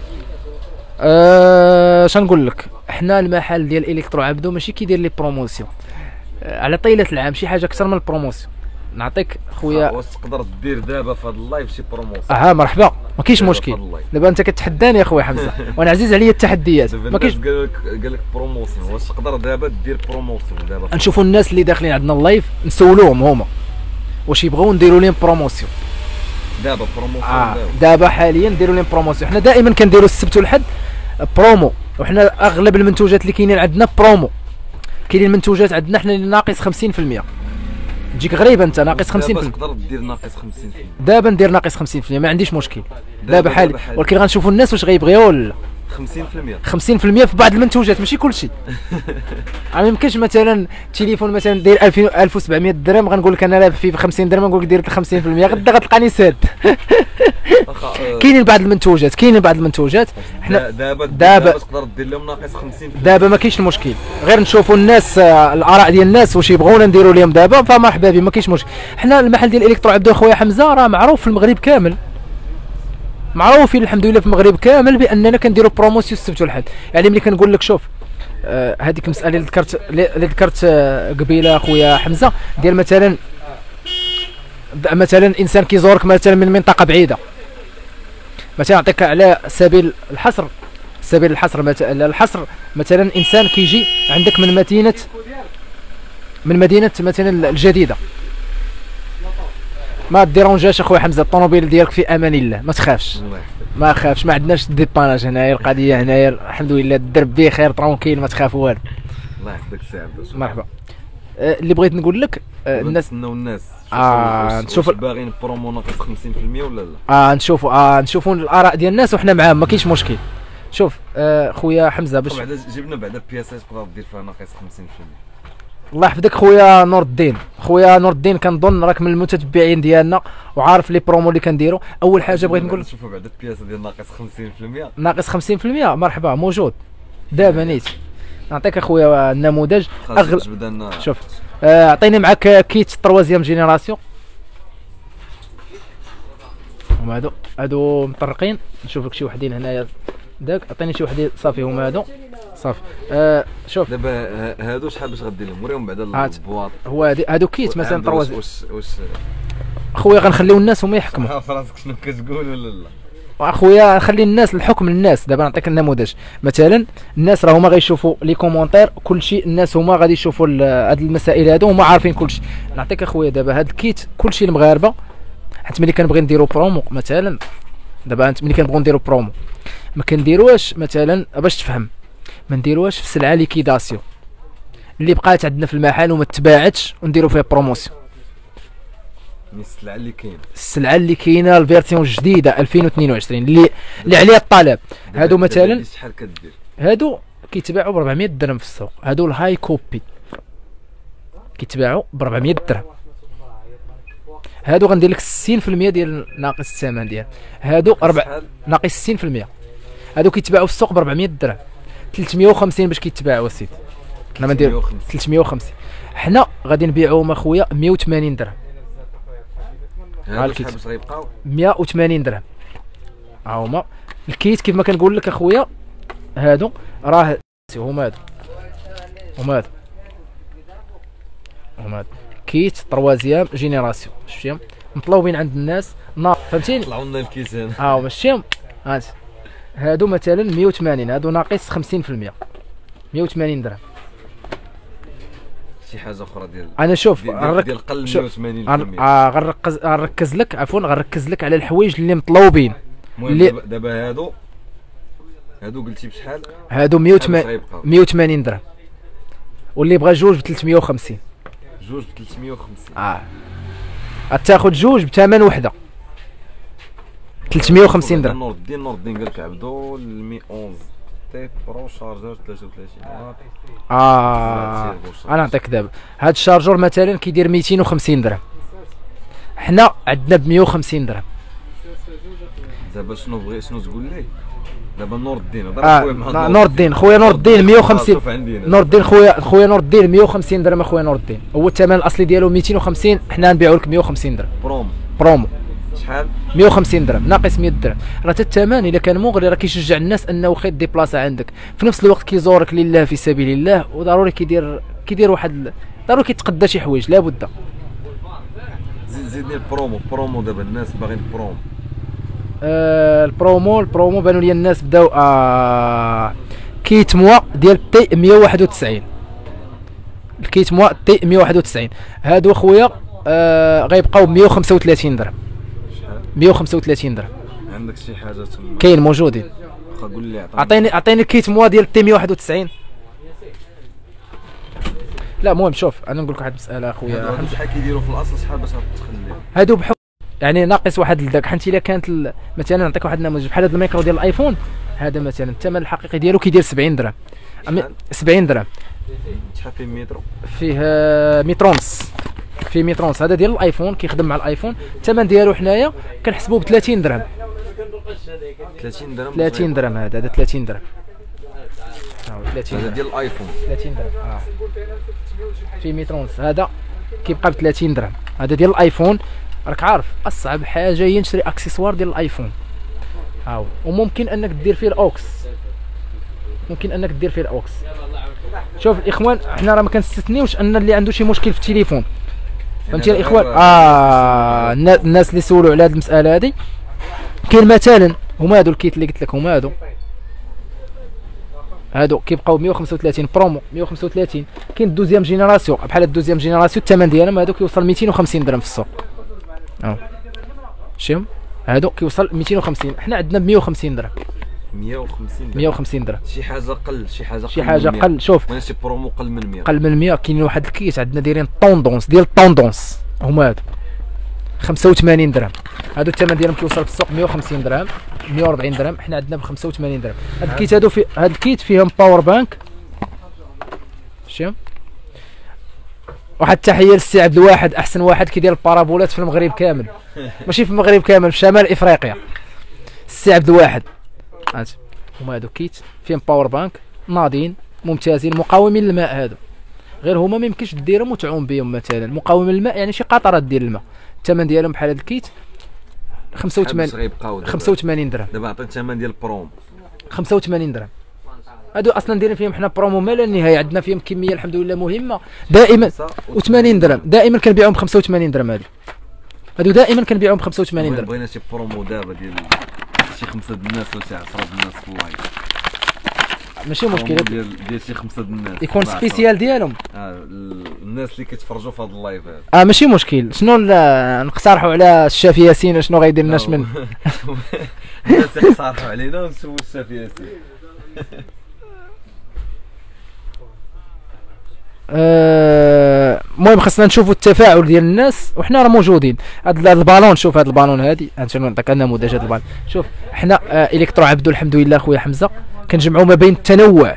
اش أه نقول لك حنا المحل ديال الكترو عبدو ماشي كيدير لي بروموسيون أه على طيله العام شي حاجه اكثر من البروموسيون. نعطيك خويا واش تقدر دير دابا في هذا اللايف شي بروموسيون؟ اه مرحبا ما كاينش مشكل. دابا انت كتحداني يا خويا حمزه وانا عزيز عليا التحديات. ما كاينش قال لك قال لك بروموسيون واش تقدر دابا دير بروموسيون دابا؟ نشوفوا الناس اللي داخلين عندنا اللايف نسولوهم هما واش يبغوا نديروا لهم بروموسيون. دابا بروموسيون آه دابا دابا حاليا نديروا لهم بروموسيون. حنا دائما كنديروا السبت والحد برومو، وحنا اغلب المنتوجات اللي كاينين عندنا برومو. كاينين منتوجات عندنا حنا اللي ناقص خمسين في المية، تجيك غريبه انت ناقص خمسين في المية. دابا تقدر دير ناقص خمسين في المية. دابا ندير ناقص خمسين في المية ما عنديش مشكل دابا دابا حالي، دابا حالي. ولكن غنشوفوا الناس واش غيبغيو ولا لا. خمسين في المية خمسين في المية في بعض المنتوجات ماشي كلشي. ما يمكنش مثلا تليفون مثلا داير ألفين ألف وسبعمية درهم غنقول لك انا رابح فيه ب خمسين درهم، نقول لك دير خمسين في المية غدا غتلقاني ساد. كاينين بعض المنتوجات كاينين بعض المنتوجات حنا دابا دابا تقدر دير لهم ناقص خمسين في المية. دابا ما كاينش المشكل، غير نشوفوا الناس آه، الاراء ديال الناس واش يبغونا نديروا لهم دابا، فمرحبا بهم ما كاينش مشكل. حنا المحل ديال الكترو عبدو خويا حمزه راه معروف في المغرب كامل، معروفين الحمد لله في المغرب كامل باننا كنديروا بروموسيون السبت والحد. يعني ملي كنقول لك شوف آه هذيك المساله اللي ذكرت اللي ذكرت آه قبيله خويا حمزه ديال مثلا مثلا انسان كيزورك مثلا من منطقه بعيده، مثلا نعطيك على سبيل الحصر سبيل الحصر مثلا الحصر مثلا انسان كيجي عندك من مدينه من مدينه مثلا الجديده، ما ديرونجاش اخويا حمزه الطوموبيل ديالك في امان الله، ما تخافش ما خافش، ما عندناش ديباناج هنايا، القضيه هنايا الحمد لله الدرب بخير طرونكيل ما تخافوا والو. الله يحفظك سي عبدو. مرحبا. آه اللي بغيت نقول لك آه الناس نستناو الناس اه نشوف باغيين برومو ناقص خمسين في المية ولا لا. اه نشوفوا اه نشوفوا الاراء ديال الناس وحنا معاهم ما كاينش مشكل. شوف آه خويا حمزه باش بعدا جبنا بعدا بياسات تقدر دير فيها ناقص خمسين في المية. الله يحفظك خويا نور الدين. خويا نور الدين كنظن راك من المتتبعين ديالنا وعارف لي برومو اللي كنديروا. اول حاجه بغيت نقول نشوفوا بعدا البياسه ديال ناقص خمسين في المية. ناقص خمسين في المية مرحبا موجود دابا نيت. نعطيك اخويا النموذج اغلب بدانا. شوف اعطيني آه معاك كيت تروازيام جينيراسيون. هما هادو هادو مطرقين، نشوف لك شي وحدين هنايا داك، عطيني شي وحدين صافي هما هادو صافي. آه شوف دابا هادو شحال باش غدير لهم؟ وريهم بعدا البواط. هو هادي هادو كيت مثلا طروازيام. واش واش اخويا غنخليو الناس هما يحكموا. فراسك شنو كتقول ولا لا؟ اخويا خلي الناس الحكم للناس. دابا نعطيك النموذج مثلا الناس راه هما غيشوفوا لي كومونتير كلشي، الناس هما غادي يشوفوا هاد المسائل هادو هما عارفين كلشي. نعطيك اخويا دابا هاد الكيت كلشي المغاربه، حيت ملي كنبغي نديرو برومو مثلا دابا انت ملي كنبغيو نديرو برومو ما كنديروهاش مثلا باش تفهم، ما نديروهاش في سلعه ليكيداسيون اللي بقات عندنا في المحل وما تباعتش ونديرو فيها بروموسيون. السلعه اللي كاينه السلعه اللي كاينه الفيرسيون الجديده ألفين واثنين وعشرين اللي اللي عليها الطلب. هادو مثلا شحال كدير؟ هادو كيتباعوا ب أربعمية درهم في السوق، هادو الهاي كوبي كيتباعوا ب أربعمية درهم. هادو غندير لك ستين في المية ديال ناقص الثمن ديال هادو أربع ناقص ستين في المية. هادو كيتباعوا في السوق ب أربعمية درهم، ثلاثمية وخمسين باش كيتباعوا السيد. حنا ما نديرو ثلاثمية وخمسين، حنا غادي نبيعوهم اخويا مية وثمانين درهم. هادو شحال باش غيبقاو؟ مية وثمانين درهم. ها هما الكيت كيف ما كنقول لك اخويا، هادو راه هما هادو هما هادو هما هادو كيت تروازيام جينيراسيون. شفتيهم مطلوبين عند الناس نار، فهمتيني؟ طلعوا لنا الكيت هنا. ها هما شفتيهم هانت هادو مثلا مية وثمانين، هادو ناقص خمسين في المية مية وثمانين درهم. شي حاجه اخرى ديال انا شوف ديال, ديال قل مية وثمانين في المية. اه غنركز غنركز لك عفوا غنركز لك على الحوايج اللي مطلوبين. اللي دابا هادو هادو قلتي بشحال؟ هادو مية وثمانين درهم، واللي بغى جوج ب ثلاثمية وخمسين. جوج ب ثلاثمية وخمسين. اه غتاخذ جوج بثمن وحده ثلاثمية وخمسين درهم. نور الدين نور الدين قال لك عبدو مية وأحد تي برو شارجور ثلاثة وثلاثين واط. اه انا نعطيك دابا هاد الشارجور مثلا كيدير ميتين وخمسين درهم، حنا عندنا ب مية وخمسين درهم. دابا شنو بغي شنو تقول لي دابا نور الدين؟ آه نور الدين خويا نور الدين مية وخمسين. نور الدين خويا خويا نور الدين مية وخمسين درهم اخويا نور الدين. هو الثمن الاصلي ديالو ميتين وخمسين، حنا نبيعو لك مية وخمسين درهم. برومو برومو شحال؟ مية وخمسين درهم ناقص مية درهم. راه حتى الثمن الا كان مغري راه كيشجع الناس انه خيط ديبلاصا عندك، في نفس الوقت كيزورك لله في سبيل الله، وضروري كيدير كيدير واحد ضروري كيتقدى شي حوايج لابد. زيد زيدني البرومو. برومو دابا الناس باغيين برومو. آه البرومو البرومو بانوا لي الناس بداو آه كيت موا ديال تي مية وواحد وتسعين. الكيت موا تي مية وواحد وتسعين هادو خويا آه غيبقاو ب مية وخمسة وثلاثين درهم. شحال؟ مية وخمسة وثلاثين درهم. عندك شي حاجه تما كاين موجودين. واخا قول لي عطيني عطيني الكيت موا ديال تي مية وواحد وتسعين. لا المهم شوف انا نقول لك واحد المساله اخويا هادو شحال كيديروا في الاصل شحال باش تخليهم هادو بحكم يعني ناقص واحد لذاك حيت الا كانت ال... مثلا نعطيك واحد النموذج بحال هذا الميكرو ديال الايفون هذا مثلا الثمن الحقيقي ديالو كيدير سبعين درهم. سبعين درهم شحال فيه مترو فيه متر ونص فيه متر ونص. هذا ديال الايفون كيخدم مع الايفون. الثمن ديالو حنايا كنحسبوه ب ثلاثين درهم. ثلاثين درهم ثلاثين درهم هذا هذا ثلاثين درهم. هذا ديال الايفون ثلاثين درهم اه في متر ونص. هذا كيبقى ب ثلاثين درهم. هذا ديال الايفون. راك عارف اصعب حاجه هي نشري اكسسوار ديال الايفون هاو. وممكن انك دير فيه الاوكس ممكن انك دير فيه الاوكس. شوف الاخوان حنا راه ما كنستثنيوش ان اللي عنده شي مشكل في التليفون فهمتي الاخوان. اه الناس اللي سولوا على هذه المساله هذه كاين مثلا هما هادو الكيت اللي قلت لك هما هادو هادو كيبقاو مية وخمسة وثلاثين برومو مية وخمسة وثلاثين. كاين الدوزيام جينيراسيون بحال الدوزيام جينيراسيون الثمن ديالهم هادو كيوصل مئتين وخمسين درهم في السوق. اه شوف هادو كيوصل مئتين وخمسين. حنا عندنا ب مية وخمسين درهم. مية وخمسين درهم مية وخمسين درهم شي حاجه قل شي حاجه قل شي حاجه قل. شوف وانا شي برومو قل من مية قل من مية. كاين واحد الكيس عندنا دايرين طوندونس ديال الطوندونس هما هادو خمسة وثمانين درهم. هادو الثمن ديالهم كيوصل في السوق مية وخمسين درهم مية وأربعين درهم. حنا عندنا ب خمسة وثمانين درهم. هاد الكيت هادو في هاد الكيت فيهم باور بانك. شوف واحد التحيه للسي عبد الواحد احسن واحد كيدير البارابولات في المغرب كامل ماشي في المغرب كامل في شمال افريقيا. السي عبد الواحد هانت هما هادو كيت فيهم باور بانك ناضين ممتازين مقاومين للماء. هادو غير هما ما يمكنش ديرهم وتعوم بهم مثلا. مقاوم للماء يعني شي قطره ديال الماء. الثمن ديالهم بحال هاد الكيت خمسة وثمانين خمسة وثمانين درهم. دابا عطيت الثمن ديال البروم خمسة وثمانين درهم. هادو اصلا دايرين فيهم حنا برومو ما لا نهايه. عندنا فيهم كميه الحمد لله مهمه دائما وثمانين درهم. دائما كنبيعهم ب خمسة وثمانين درهم. هادو هادو دائما كنبيعهم ب خمسة وثمانين درهم. بغينا شي برومو دابا ديال شي خمسه د الناس ولا شي عشرة د الناس في اللايف ماشي مشكل ديال ديال شي خمسه د الناس يكون سبيسيال ديالهم. اه الناس اللي كيتفرجوا في هذا اللايف هذا اه ماشي مشكل. شنو نقترحوا على الشافي ياسين شنو غيدير لنا من الناس يقترحوا علينا ونسول الشافي ياسين. المهم أه خصنا نشوفوا التفاعل ديال الناس وحنا راه موجودين. هذا البالون شوف هذا البالون هادي نعطيك نموذج. هذا البالون شوف حنا أه الكترو عبدو الحمد لله خويا حمزه كنجمعوا ما بين التنوع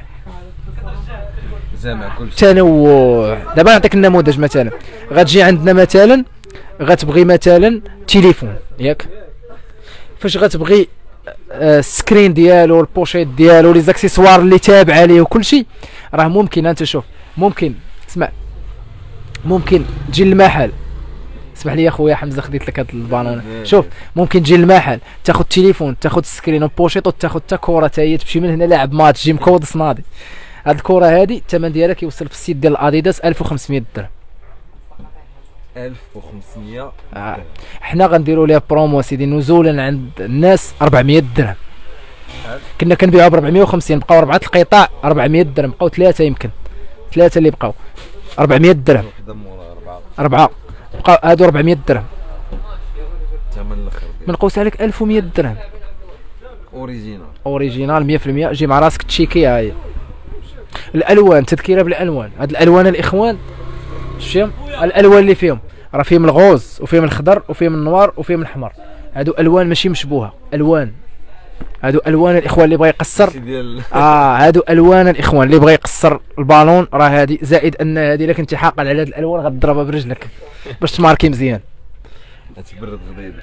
جامع كلشي تنوع. دابا نعطيك النموذج مثلا غتجي عندنا مثلا غتبغي مثلا تليفون ياك فاش غتبغي أه السكرين ديالو البوشيت ديالو لي زاكسيسوار اللي تابع عليه وكلشي راه ممكن انت شوف ممكن اسمع ممكن تجي للمحل. اسمح لي يا خويا حمزه خديت لك هذا البالون. شوف ممكن تجي للمحل تاخذ التليفون تاخذ السكرين وبوشيط وتاخذ حتى كره حتى هي تمشي من هنا لاعب ماتش تجي مكود صنادي. هاد الكره هادي الثمن ديالها كيوصل في السيت ديال الاديداس ألف وخمسمية درهم. ألف وخمسمية آه. حنا غنديروا ليها برومو سيدي نزولا عند الناس أربعمية درهم. كنا كنبيعوا ب أربعمية وخمسين بقاو اربعه القطاع أربعمية درهم بقاو ثلاثه يمكن ثلاثه اللي بقاو أربعمية درهم. اربعه بقاو هادو أربعمية درهم. الثمن الاخر من قوس عليك ألف ومية درهم اوريجينال اوريجينال مية في المية. جي مع راسك تشيكي هاهي الالوان تذكيره بالالوان. هاد الالوان الاخوان شفتيهم الالوان اللي فيهم راه فيهم الغوز وفيهم الخضر وفيهم النوار وفيهم الحمر. هادو الوان ماشي مشبوهه الوان. هادو الوان الاخوان اللي بغى يقصر اه هادو الوان الاخوان اللي بغى يقصر البالون راه هادي. زائد ان هادي الا كنتي حاقل على هاد الالوان غتضربها برجلك باش تماركي مزيان. تبرد غديده.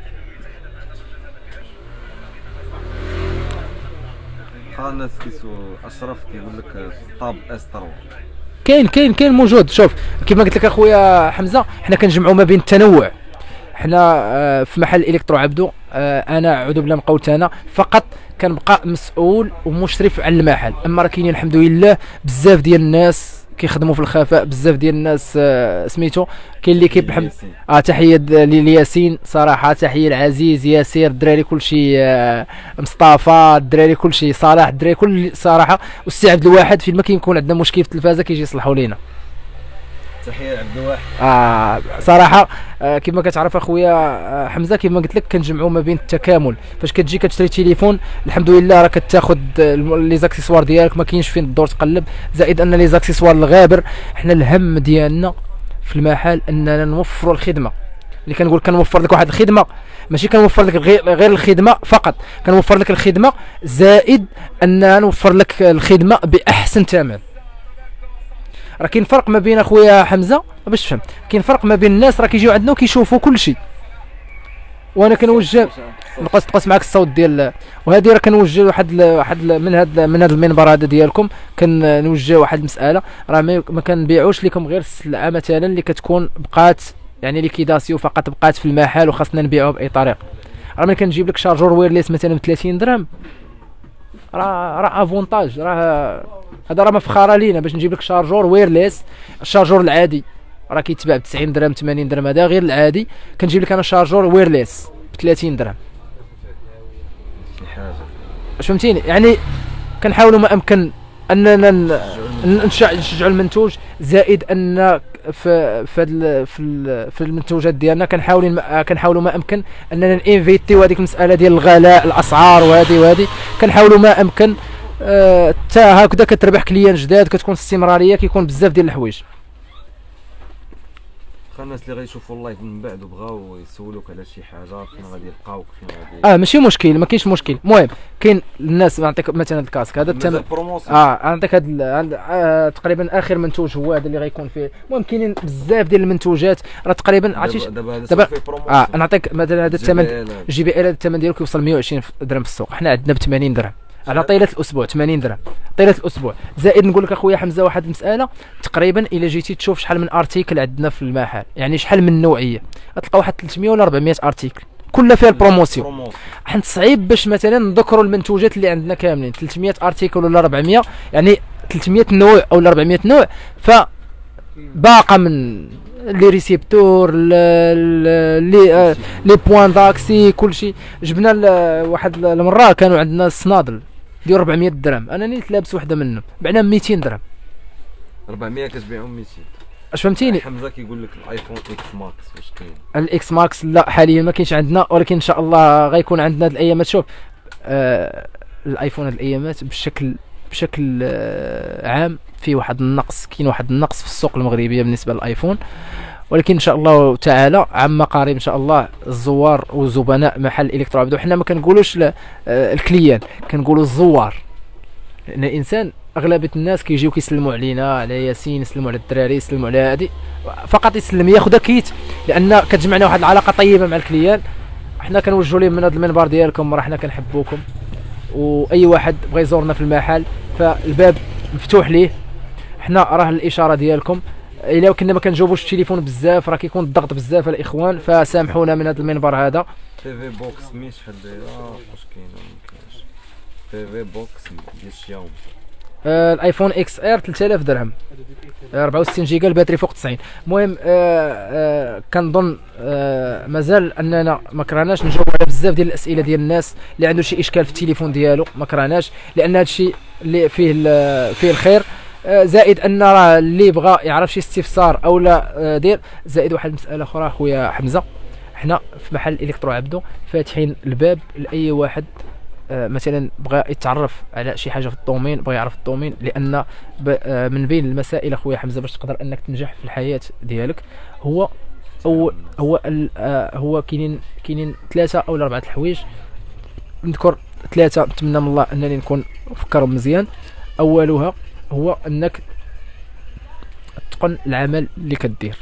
الناس كيسو اشرف كيقول لك طاب استرو كاين كاين كاين موجود. شوف كيما قلت لك اخويا حمزه حنا كنجمعوا ما بين التنوع. حنا آه في محل الكترو عبدو آه انا عذب بلا مقولت انا فقط كنبقى مسؤول ومشرف على المحل. اما راه كاينين الحمد لله بزاف ديال الناس كيخدموا في الخفاء بزاف ديال الناس آه سميتو كاين اللي كيب الحمد اه تحيه لياسين صراحه تحيه العزيز ياسير الدراري كلشي آه مصطفى الدراري كلشي صلاح الدراري كل صراحه. والسي عبد الواحد فين ما كيكون عندنا مشكل في التلفازه كيجي يصلحوا لينا تحيه عبد الواحد. اه صراحه آه كما كتعرف اخويا آه حمزه، كما قلت لك كنجمعوا ما بين التكامل. فاش كتجي كتشري تليفون الحمد لله راه كتاخذ لي زاكسيسوار ديالك، ما كاينش فين الدور تقلب، زائد ان لي زاكسيسوار الغابر. حنا الهم ديالنا في المحل اننا نوفروا الخدمه. اللي كنقول كنوفر لك واحد الخدمه، ماشي كنوفر لك غير غير الخدمه فقط، كنوفر لك الخدمه زائد ان نوفر لك الخدمه باحسن ثمن. راه كاين فرق ما بين اخويا حمزه باش تفهم، كاين فرق ما بين الناس راه كيجيو عندنا وكيشوفوا كل شيء. وانا كنوجه نقص نقص معاك الصوت ديال، وهذه راه كنوجه واحد واحد من هذا من هذا المنبر هذا ديالكم كنوجه واحد المساله. راه ما كنبيعوش لكم غير السلعه مثلا اللي كتكون بقات يعني ليكيداسيون فقط بقات في المحل وخاصنا نبيعوها باي طريقه. راه ملي كنجيب لك شارجور ويرليس مثلا ب ثلاثين درهم راه راه افونتاج، راه هذا راه مفخره لينا باش نجيب لك شارجور ويرليس. الشارجور العادي راه كيتباع ب تسعين درهم ثمانين درهم، هذا غير العادي. كنجيب لك انا شارجور ويرليس ب ثلاثين درهم. واش فهمتيني؟ يعني كنحاولوا ما امكن اننا نشجعوا المنتوج، زائد ان في في في, في المنتوجات ديالنا كنحاول كنحاولوا ما امكن اننا نانفيتيو هذيك المساله ديال الغلاء الاسعار وهذه وهذه. كنحاولوا ما امكن حتى آه هكذا كتربح كليان جداد، كتكون استمراريه، كيكون بزاف ديال الحوايج. الناس اللي غيشوفوا اللايف من بعد وبغاو يسولوك على شي حاجه فين غادي يلقاوك فين غادي، اه ماشي مشكل، ما كاينش مشكل. المهم كاين الناس نعطيك مثلا الكاسك هذا الثمن اه نعطيك هذا آه تقريبا اخر منتوج هو هذا اللي غيكون فيه. المهم كاينين بزاف ديال المنتوجات راه تقريبا عرفتي دابا دابا اه نعطيك مثلا هذا الثمن جي بي ال، هذا الثمن ديالو كيوصل مية وعشرين درهم في السوق، حنا عندنا ب ثمانين درهم على طيله الاسبوع. ثمانين درهم طيله الاسبوع. زائد نقول لك اخويا حمزه واحد المساله، تقريبا الا جيتي تشوف شحال من ارتيكل عندنا في المحل، يعني شحال من نوعيه، غتلقى واحد ثلاثمية ولا أربعمية ارتيكل كلها فيها البروموسيون. حنا صعيب باش مثلا نذكروا المنتوجات اللي عندنا كاملين، ثلاثمية ارتيكل ولا أربعمية، يعني ثلاثمية نوع او أربعمية نوع. ف باقه من لي ريسيبتور لي لي بوين داكسي كلشي. جبنا واحد المره كانوا عندنا الصنادل ديال أربعمية درهم، انا نيت لابس وحده منهم بعنا ميتين درهم. أربعمية كتبيعهم ميتين. اش فهمتيني؟ حمزه كيقول لك الايفون اكس ماكس واش كاين؟ الاكس ماكس لا حاليا ما كاينش عندنا، ولكن ان شاء الله غيكون عندنا هاد الايامات. شوف آه الايفون هاد الايامات بشكل بشكل آه عام في واحد النقص، كاين واحد النقص في السوق المغربيه بالنسبه للايفون، ولكن ان شاء الله تعالى عما قريب ان شاء الله الزوار وزبناء محل الكترو عبدو، حنا ما كنقولوش الكليان، كنقولوا الزوار، لان الانسان اغلبيه الناس كيجيو كيسلموا علينا، على ياسين، يسلموا على الدراري، يسلموا على هادي، فقط يسلم ياخذ كيت، لان كتجمعنا واحد العلاقه طيبه مع الكليان. حنا كنوجهوا لهم من هذا المنبر ديالكم راه حنا كنحبوكم، واي واحد بغى يزورنا في المحل فالباب مفتوح ليه. حنا راه الاشاره ديالكم، الا كنا ما كنجاوبوش التليفون بزاف راه كيكون الضغط بزاف الاخوان، فسامحونا من هذا المنبر هذا. تي في بوكس مي شحال دايره واش كاينه ما كاينش؟ تي في بوكس ديال شاومي آه الايفون اكس ار ثلاثة آلاف درهم، أربعة وستين جيجا، الباتري فوق تسعين. المهم آه آه كنظن آه مازال اننا ما كرهناش نجاوب على بزاف ديال الاسئله ديال الناس اللي عنده شي اشكال في التليفون ديالو، ما كرهناش، لان هذا الشيء اللي فيه فيه الخير. آه زائد ان راه اللي بغى يعرف شي استفسار او لا آه دير. زائد واحد المساله اخرى اخويا حمزه، حنا في محل الكترو عبدو فاتحين الباب لاي واحد آه مثلا بغى يتعرف على شي حاجه في الدومين، بغى يعرف الدومين، لان آه من بين المسائل اخويا حمزه باش تقدر انك تنجح في الحياه ديالك هو هو هو آه هو كاينين كاينين ثلاثه او اربعه الحوايج، نذكر ثلاثه نتمنى من الله انني نكون فكرهم مزيان. اولها هو انك تقن العمل اللي كدير.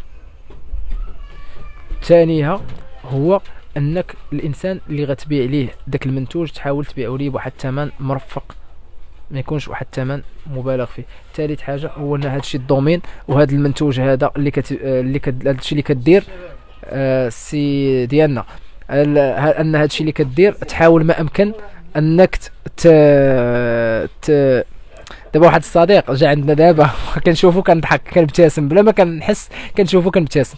ثانيها هو انك الانسان اللي غتبيع ليه داك المنتوج تحاول تبيعه ليه بواحد الثمن مرفق، ما يكونش واحد الثمن مبالغ فيه. ثالث حاجه هو ان هذا الشيء الدومين وهذا المنتوج هذا اللي كت... اللي كد... هذا الشيء اللي كدير آه سي ديالنا ال... ان هذا الشيء اللي كدير تحاول ما امكن انك ت... ت... دابا واحد الصديق جا عندنا دابا كنشوفو كنضحك كنبتسم بلا ما كنحس، كنشوفو كنبتسم.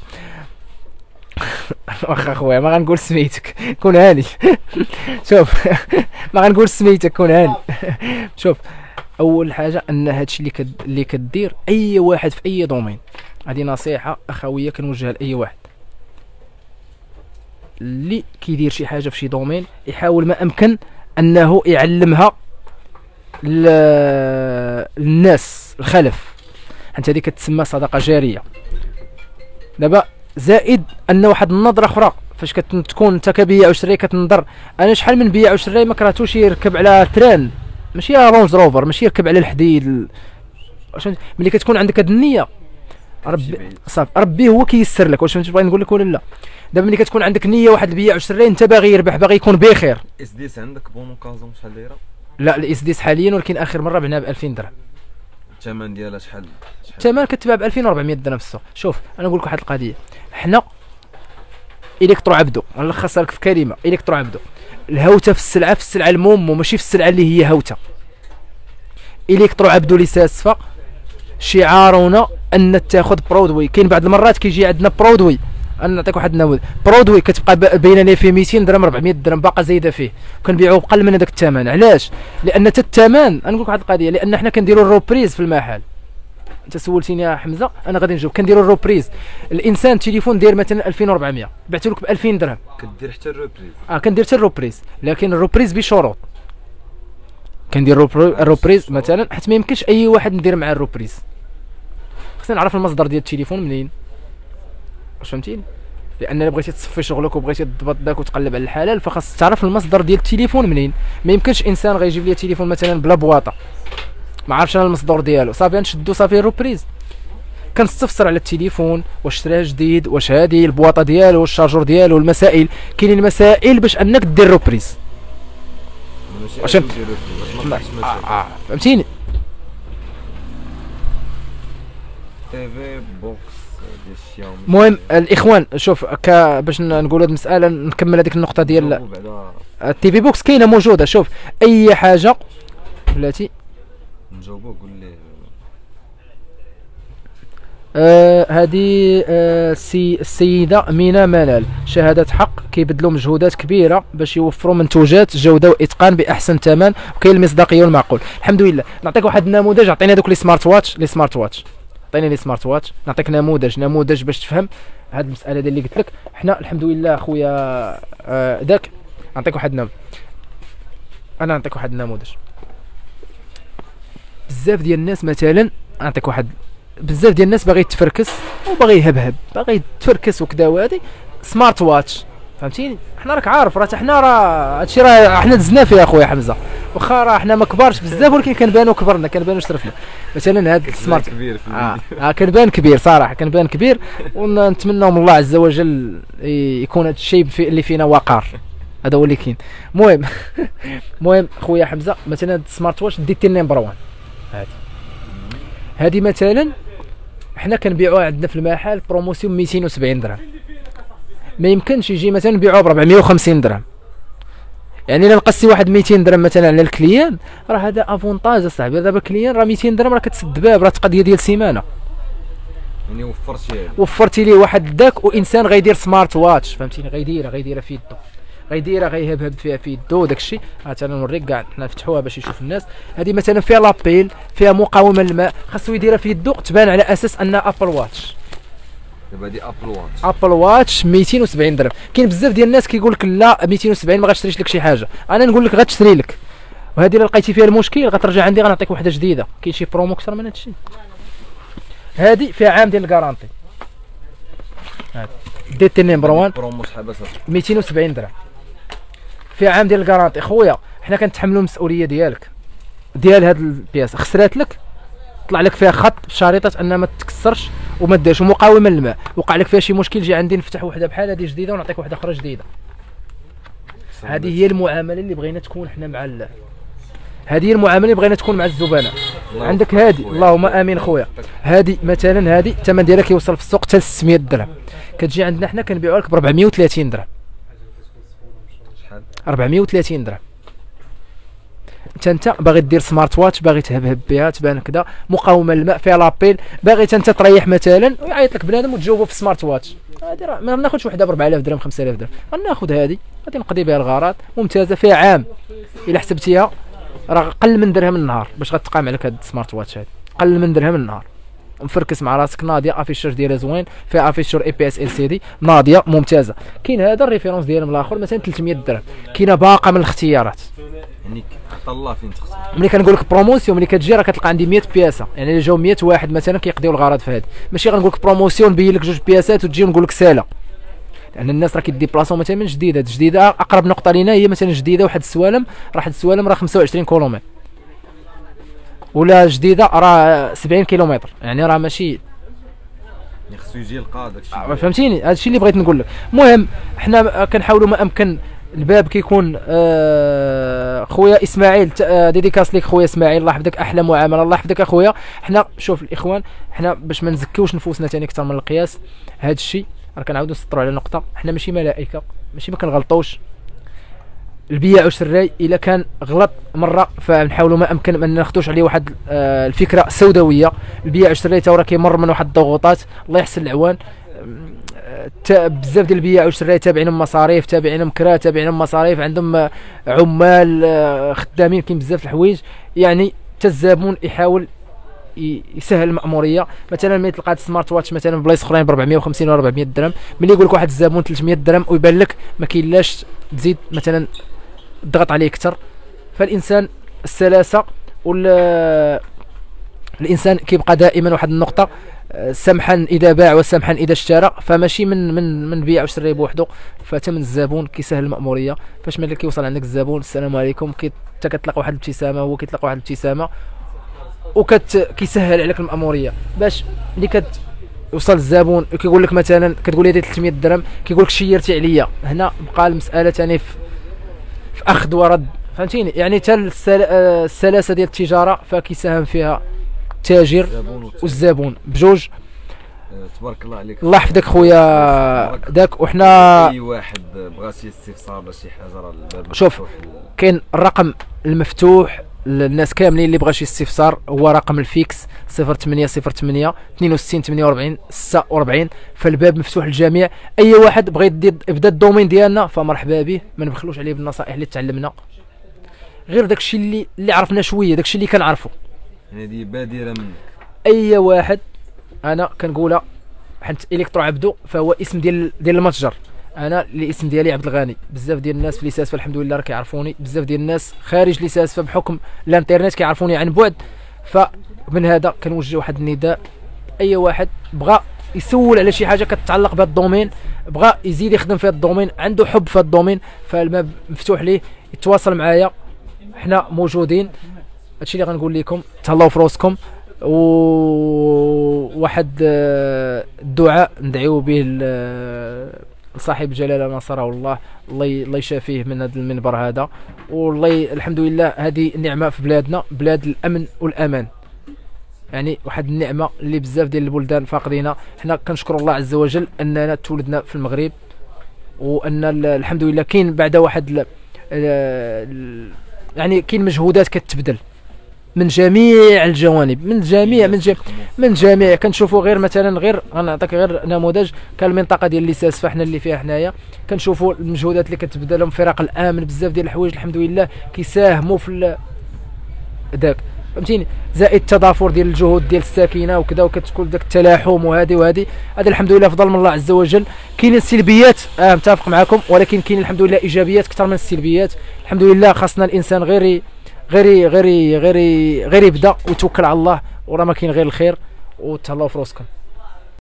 واخا خويا ما غنقول سميتك كون هاني. شوف ما غنقول سميتك كون هاني. شوف اول حاجه ان هادشي اللي كد... اللي كدير اي واحد في اي دومين هذه نصيحه اخويه كنوجهها لاي واحد اللي كيدير شي حاجه في شي دومين، يحاول ما امكن انه يعلمها للناس الخلف، حيت هذه كتسمى صدقه جاريه. دابا زائد ان واحد النظره اخرى فاش كتكون انت كبيع وشري كتنظر، انا شحال من بيع وشري ما كرهتوش يركب على تران، ماشي رونج روفر، ماشي يركب على الحديد. ملي كتكون عندك هاد النيه ربي صافي ربي هو كيسر لك. واش فهمتي بغيت نقول لك ولا لا؟ دابا ملي كتكون عندك نيه واحد البيع وشري، انت باغي يربح، باغي يكون بخير. اس ديس عندك بون اوكازيون شحال دايره؟ لا الاس ديس حاليا، ولكن اخر مره بعناها ب ألفين درهم. الثمن ديالها شحال؟ الثمن كتباع ب ألفين وأربعمية درهم في السوق. شوف انا نقول لك واحد القضيه، حنا الكترو عبدو، نلخصها لك في كلمه، الكترو عبدو الهوته في السلعه، في السلعه المومو، ماشي في السلعه اللي هي هوته. الكترو عبدو لساسفه شعارنا ان تاخذ برودوي. كاين بعض المرات كيجي عندنا برودوي، انا نعطيك واحد النموذج، برودوي كتبقى باينه لي فيه ميتين درهم أربعمية درهم باقا زايده فيه، كنبيعوه بقل من هذاك الثمن. علاش؟ لان حتى الثمن انا نقول لك واحد القضيه، لان حنا كنديروا الروبريز في المحل. انت سولتيني يا حمزه انا غادي نجاوب، كنديروا الروبريز. الانسان التليفون داير مثلا ألفين وأربعمية، بعته لك ب ألفين درهم، كدير حتى الروبريز. اه كندير حتى الروبريز، لكن الروبريز بشروط. كندير الروبريز مثلا حيت ما يمكنش اي واحد ندير مع الروبريز، خصني نعرف المصدر ديال التليفون منين. واش فهمتيني؟ لان الا بغيتي تصفي شغلك وبغيتي تضبط داك وتقلب على الحلال، فخاص تعرف المصدر ديال التليفون منين. ما يمكنش انسان غيجيب لي تليفون مثلا بلا بواطه، ما عرفش انا المصدر ديالو، صافي نشدو صافي روبريز. كنستفسر على التليفون، واش شراه جديد، واش هذه البواطه ديالو، الشارجور ديالو، المسائل. كاينين المسائل باش انك دير روبريز. عشان فهمتيني؟ تي في بوكس ديال الشاومي. المهم الاخوان شوف باش نقول هذه المساله، نكمل هذيك النقطه ديال التي في بوكس. كاينه موجوده. شوف اي حاجه بلاتي نجاوبو قول لي. هذه آه سي السيده مينا منال، شهاده حق، كيبذلوا مجهودات كبيره باش يوفروا منتوجات جوده واتقان باحسن ثمن، وكاين المصداقيه والمعقول. الحمد لله. نعطيك واحد النموذج، عطيني هذوك لي سمارت واتش، لي سمارت واتش عطيني لي سمارت واتش، نعطيك نموذج نموذج باش تفهم هذه المساله ديال اللي قلت لك. حنا الحمد لله خويا آه داك، نعطيك واحد النموذج، انا نعطيك واحد النموذج. بزاف ديال الناس مثلا، نعطيك واحد، بزاف ديال الناس باغي يتفركس وباغي يهبهب، باغي يتفركس وكذا، وهذه سمارت واتش. فهمتيني؟ حنا راك عارف راه حنا راه هادشي راه حنا دزنا فيه اخويا حمزه، واخا راه حنا ما كبارش بزاف ولكن كنبانو كبرنا، كنبانو شرفنا. مثلا هاد السمارت كبير في اه, آه كنبان كبير صراحه، كنبان كبير، ونتمنوا من الله عز وجل يكون هاد الشيء في اللي فينا وقار، هذا هو اللي كاين. المهم المهم خويا حمزه مثلا هاد السمارت واتش ديتي نمبر واحد، هادي هادي مثلا حنا كنبيعوها عندنا في المحل بروموسيون ميتين وسبعين درهم، ما يمكنش يجي مثلا نبيعوها ب أربعمية وخمسين درهم. يعني الا نقصتي واحد ميتين درهم مثلا على الكليان، راه هذا افونتاج اصاحبي. دابا الكليان راه ميتين درهم راه كتسد باب، راه قضيه ديال سيمانه. يعني وفرتي وفرتي ليه واحد داك، وانسان غيدير سمارت واتش، فهمتيني؟ غيديرها غيديرها في يدو، غيديرها غيهبهب فيها في يدو داك الشيء. هات انا نوريك كاع، حنا نفتحوها باش يشوف الناس. هذه مثلا فيها لابيل، فيها مقاومه للماء، خاصو يديرها في يدو تبان على اساس انها ابل واتش. دابا هادي ابل واتش، ابل واتش ميتين وسبعين درهم. كاين بزاف ديال الناس كيقول لك لا ميتين وسبعين ما غتشريش لك شي حاجه، انا نقول لك غتشري لك. وهذه الا لقيتي فيها المشكل غترجع عندي، غنعطيك وحده جديده. كاين شي برومو اكثر من هذا الشيء. هذه فيها عام ديال الكارونتي، هذه دي تي نمبر واحد برومو شحال باش ميتين وسبعين درهم، فيها عام ديال الكارونتي. خويا حنا كنتحملوا المسؤوليه ديالك ديال هاد البياسه، خسرات لك طلع لك فيها خط بشريطه انها ما تكسرش وما ديرش، ومقاومه للماء. وقع لك فيها شي مشكل، جي عندي نفتح وحده بحال هذه جديده ونعطيك وحده اخرى جديده. هذه هي المعامله اللي بغينا تكون حنا مع ال... هذه هي المعامله اللي بغينا تكون مع الزبناء. عندك هذه اللهم امين خويا، هذه مثلا هذه الثمن ديالها كيوصل في السوق حتى ستمية درهم، كتجي عندنا حنا كنبيعوها لك ب أربعمية وثلاثين درهم. شحال؟ أربعمية وثلاثين درهم. انت انت باغي دير سمارت واتش، باغي تهبهب بها تبان كذا، مقاومه للماء، فيها لابيل، باغي انت تريح مثلا ويعيط لك بنادم وتجاوبه في سمارت واتش. هذه راه ما ناخذش وحده ب أربعة آلاف درهم خمسة آلاف درهم، غناخذ هذه غادي نقضي بها الغرض، ممتازه، فيها عام. الا حسبتيها راه قل من درهم النهار باش غتقام عليك هاد السمارت واتش، هذه قل من درهم النهار. مفركس مع راسك، ناضيه افيشاج ديالها زوين، فيها افيشور اي بي اس ال سي دي ناضيه ممتازه. كاين هذا الريفيرونس ديالهم الاخر مثلا ثلاثمية درهم. كاينه باقه من الاختيارات، يعني طلع فين تختار. ملي كنقول لك بروموسيون ملي كتجي راه كتلقى عندي مية بياسه، يعني الا جاو مية واحد مثلا كيقضيو الغرض في هذه، ماشي غنقول لك بروموسيون نبين لك جوج بياسات وتجي ونقول لك ساله، لان الناس راه كيديبلاصاو مثلا من جديده. جديده اقرب نقطه لينا هي مثلا جديده واحد السوالم، راه واحد السوالم راه خمسة وعشرين كيلومتر، ولا جديده راه سبعين كيلومتر، يعني راه ماشي خصو يجي يلقى داكشي. فهمتيني، هذا الشيء اللي بغيت نقول لك. المهم حنا كنحاولوا ما امكن الباب كيكون آه خويا اسماعيل، آه ديديكاس ليك خويا اسماعيل، الله يحفظك، احلى معامله، الله يحفظك اخويا. حنا شوف الاخوان، حنا باش ما نزكيوش نفوسنا ثاني اكثر من القياس، هذا الشيء راه كنعاودوا نسطروا على نقطه، حنا ماشي ملائكه، ماشي ما كنغلطوش. البياع والشراي الا كان غلط مره فنحاولوا ما امكن ما ناخذوش عليه واحد آه الفكره سوداويه. البياع والشراي تا راه كيمر من واحد الضغوطات، الله يحسن العوان. بزاف ديال البياع والشراي تابعين مصاريف، تابعين مكرا، تابعين مصاريف، عندهم عمال خدامين، كاين بزاف الحوايج، يعني حتى الزبون يحاول يسهل المأموريه. مثلا ملي تلقى سمارت واتش مثلا بلايص اخرين ب أربعمية وخمسين ولا أربعمية درهم، ملي يقول لك واحد الزبون ثلاثمية درهم ويبان لك ما كاينلاش تزيد مثلا تضغط عليه اكثر، فالانسان السلاسه وال الانسان كيبقى دائما واحد النقطه سمحا اذا باع وسمحا اذا اشترى، فماشي من من من بيع وشري بوحدو، فتا من الزبون كيسهل المأموريه. فاش ملي كيوصل عندك الزبون السلام عليكم، كي حتى كتلقى واحد الابتسامه، هو كيتلقى واحد الابتسامه وكت كيسهل عليك المأموريه. باش ملي كتوصل الزبون كيقول لك مثلا كتقول لي ثلاثمية درهم، كيقول لك شيرتي عليا، هنا بقى المساله ثاني في, في اخذ ورد، فهمتيني؟ يعني حتى السلاسه ديال التجاره فكيساهم فيها التاجر والزبون بجوج. تبارك الله عليك، الله يحفظك خويا داك. وحنا اي واحد بغى شي استفسار ولا شي حاجه راه الباب شوف كاين الرقم المفتوح للناس كاملين اللي بغى شي استفسار، هو رقم الفيكس صفر ثمانية صفر ثمانية اثنين وستين ثمانية وأربعين ستة وأربعين، فالباب مفتوح للجميع. اي واحد بغى يبدا الدومين ديالنا فمرحبا به، ما نبخلوش عليه بالنصائح اللي تعلمنا، غير داكشي اللي اللي عرفنا شويه، داكشي اللي كنعرفوا، هذه بادره منك. اي واحد انا كنقولها حيت الكترو عبدو فهو اسم ديال ديال المتجر، انا الاسم ديالي عبد الغني. بزاف ديال الناس في ليساس فالحمد لله راه كيعرفوني، بزاف ديال الناس خارج ليساس فبحكم الانترنت كيعرفوني عن بعد. فمن هذا كنوجه واحد النداء، اي واحد بغى يسول على شي حاجه كتتعلق بهذا الدومين، بغى يزيد يخدم في هذا الدومين، عنده حب في هذا الدومين، فالباب مفتوح ليه، يتواصل معايا، حنا موجودين. هادشي اللي غنقول لكم، تهلاو في راسكم. وواحد الدعاء ندعيو به لصاحب جلاله نصره الله، الله الله يشافيه من هذا المنبر هذا، والله الحمد لله هذه النعمه في بلادنا، بلاد الامن والامان، يعني واحد النعمه اللي بزاف ديال البلدان فاقدينها. حنا كنشكر الله عز وجل اننا تولدنا في المغرب، وان الحمد لله كاين بعد واحد يعني كاين مجهودات كتبذل من جميع الجوانب، من جميع من جميع من جميع كنشوفوا غير مثلا غير غنعطيك غير نموذج كالمنطقه ديال ليساس فاحنا اللي فيها حنايا، كنشوفوا المجهودات اللي كتبذلهم فرق الامن، بزاف ديال الحوايج الحمد لله كيساهموا في داك، فهمتيني؟ زائد التضافر ديال الجهود ديال الساكنه وكذا، وكتكون داك التلاحم وهذه وهذه، هذا الحمد لله فضل من الله عز وجل. كاينين سلبيات اه متفق معكم، ولكن كاين الحمد لله ايجابيات اكثر من السلبيات. الحمد لله خاصنا الانسان غير غير غير غير غير يبدا ويتوكل على الله، وراه ما كاين غير الخير. وتهلاو في راسكم.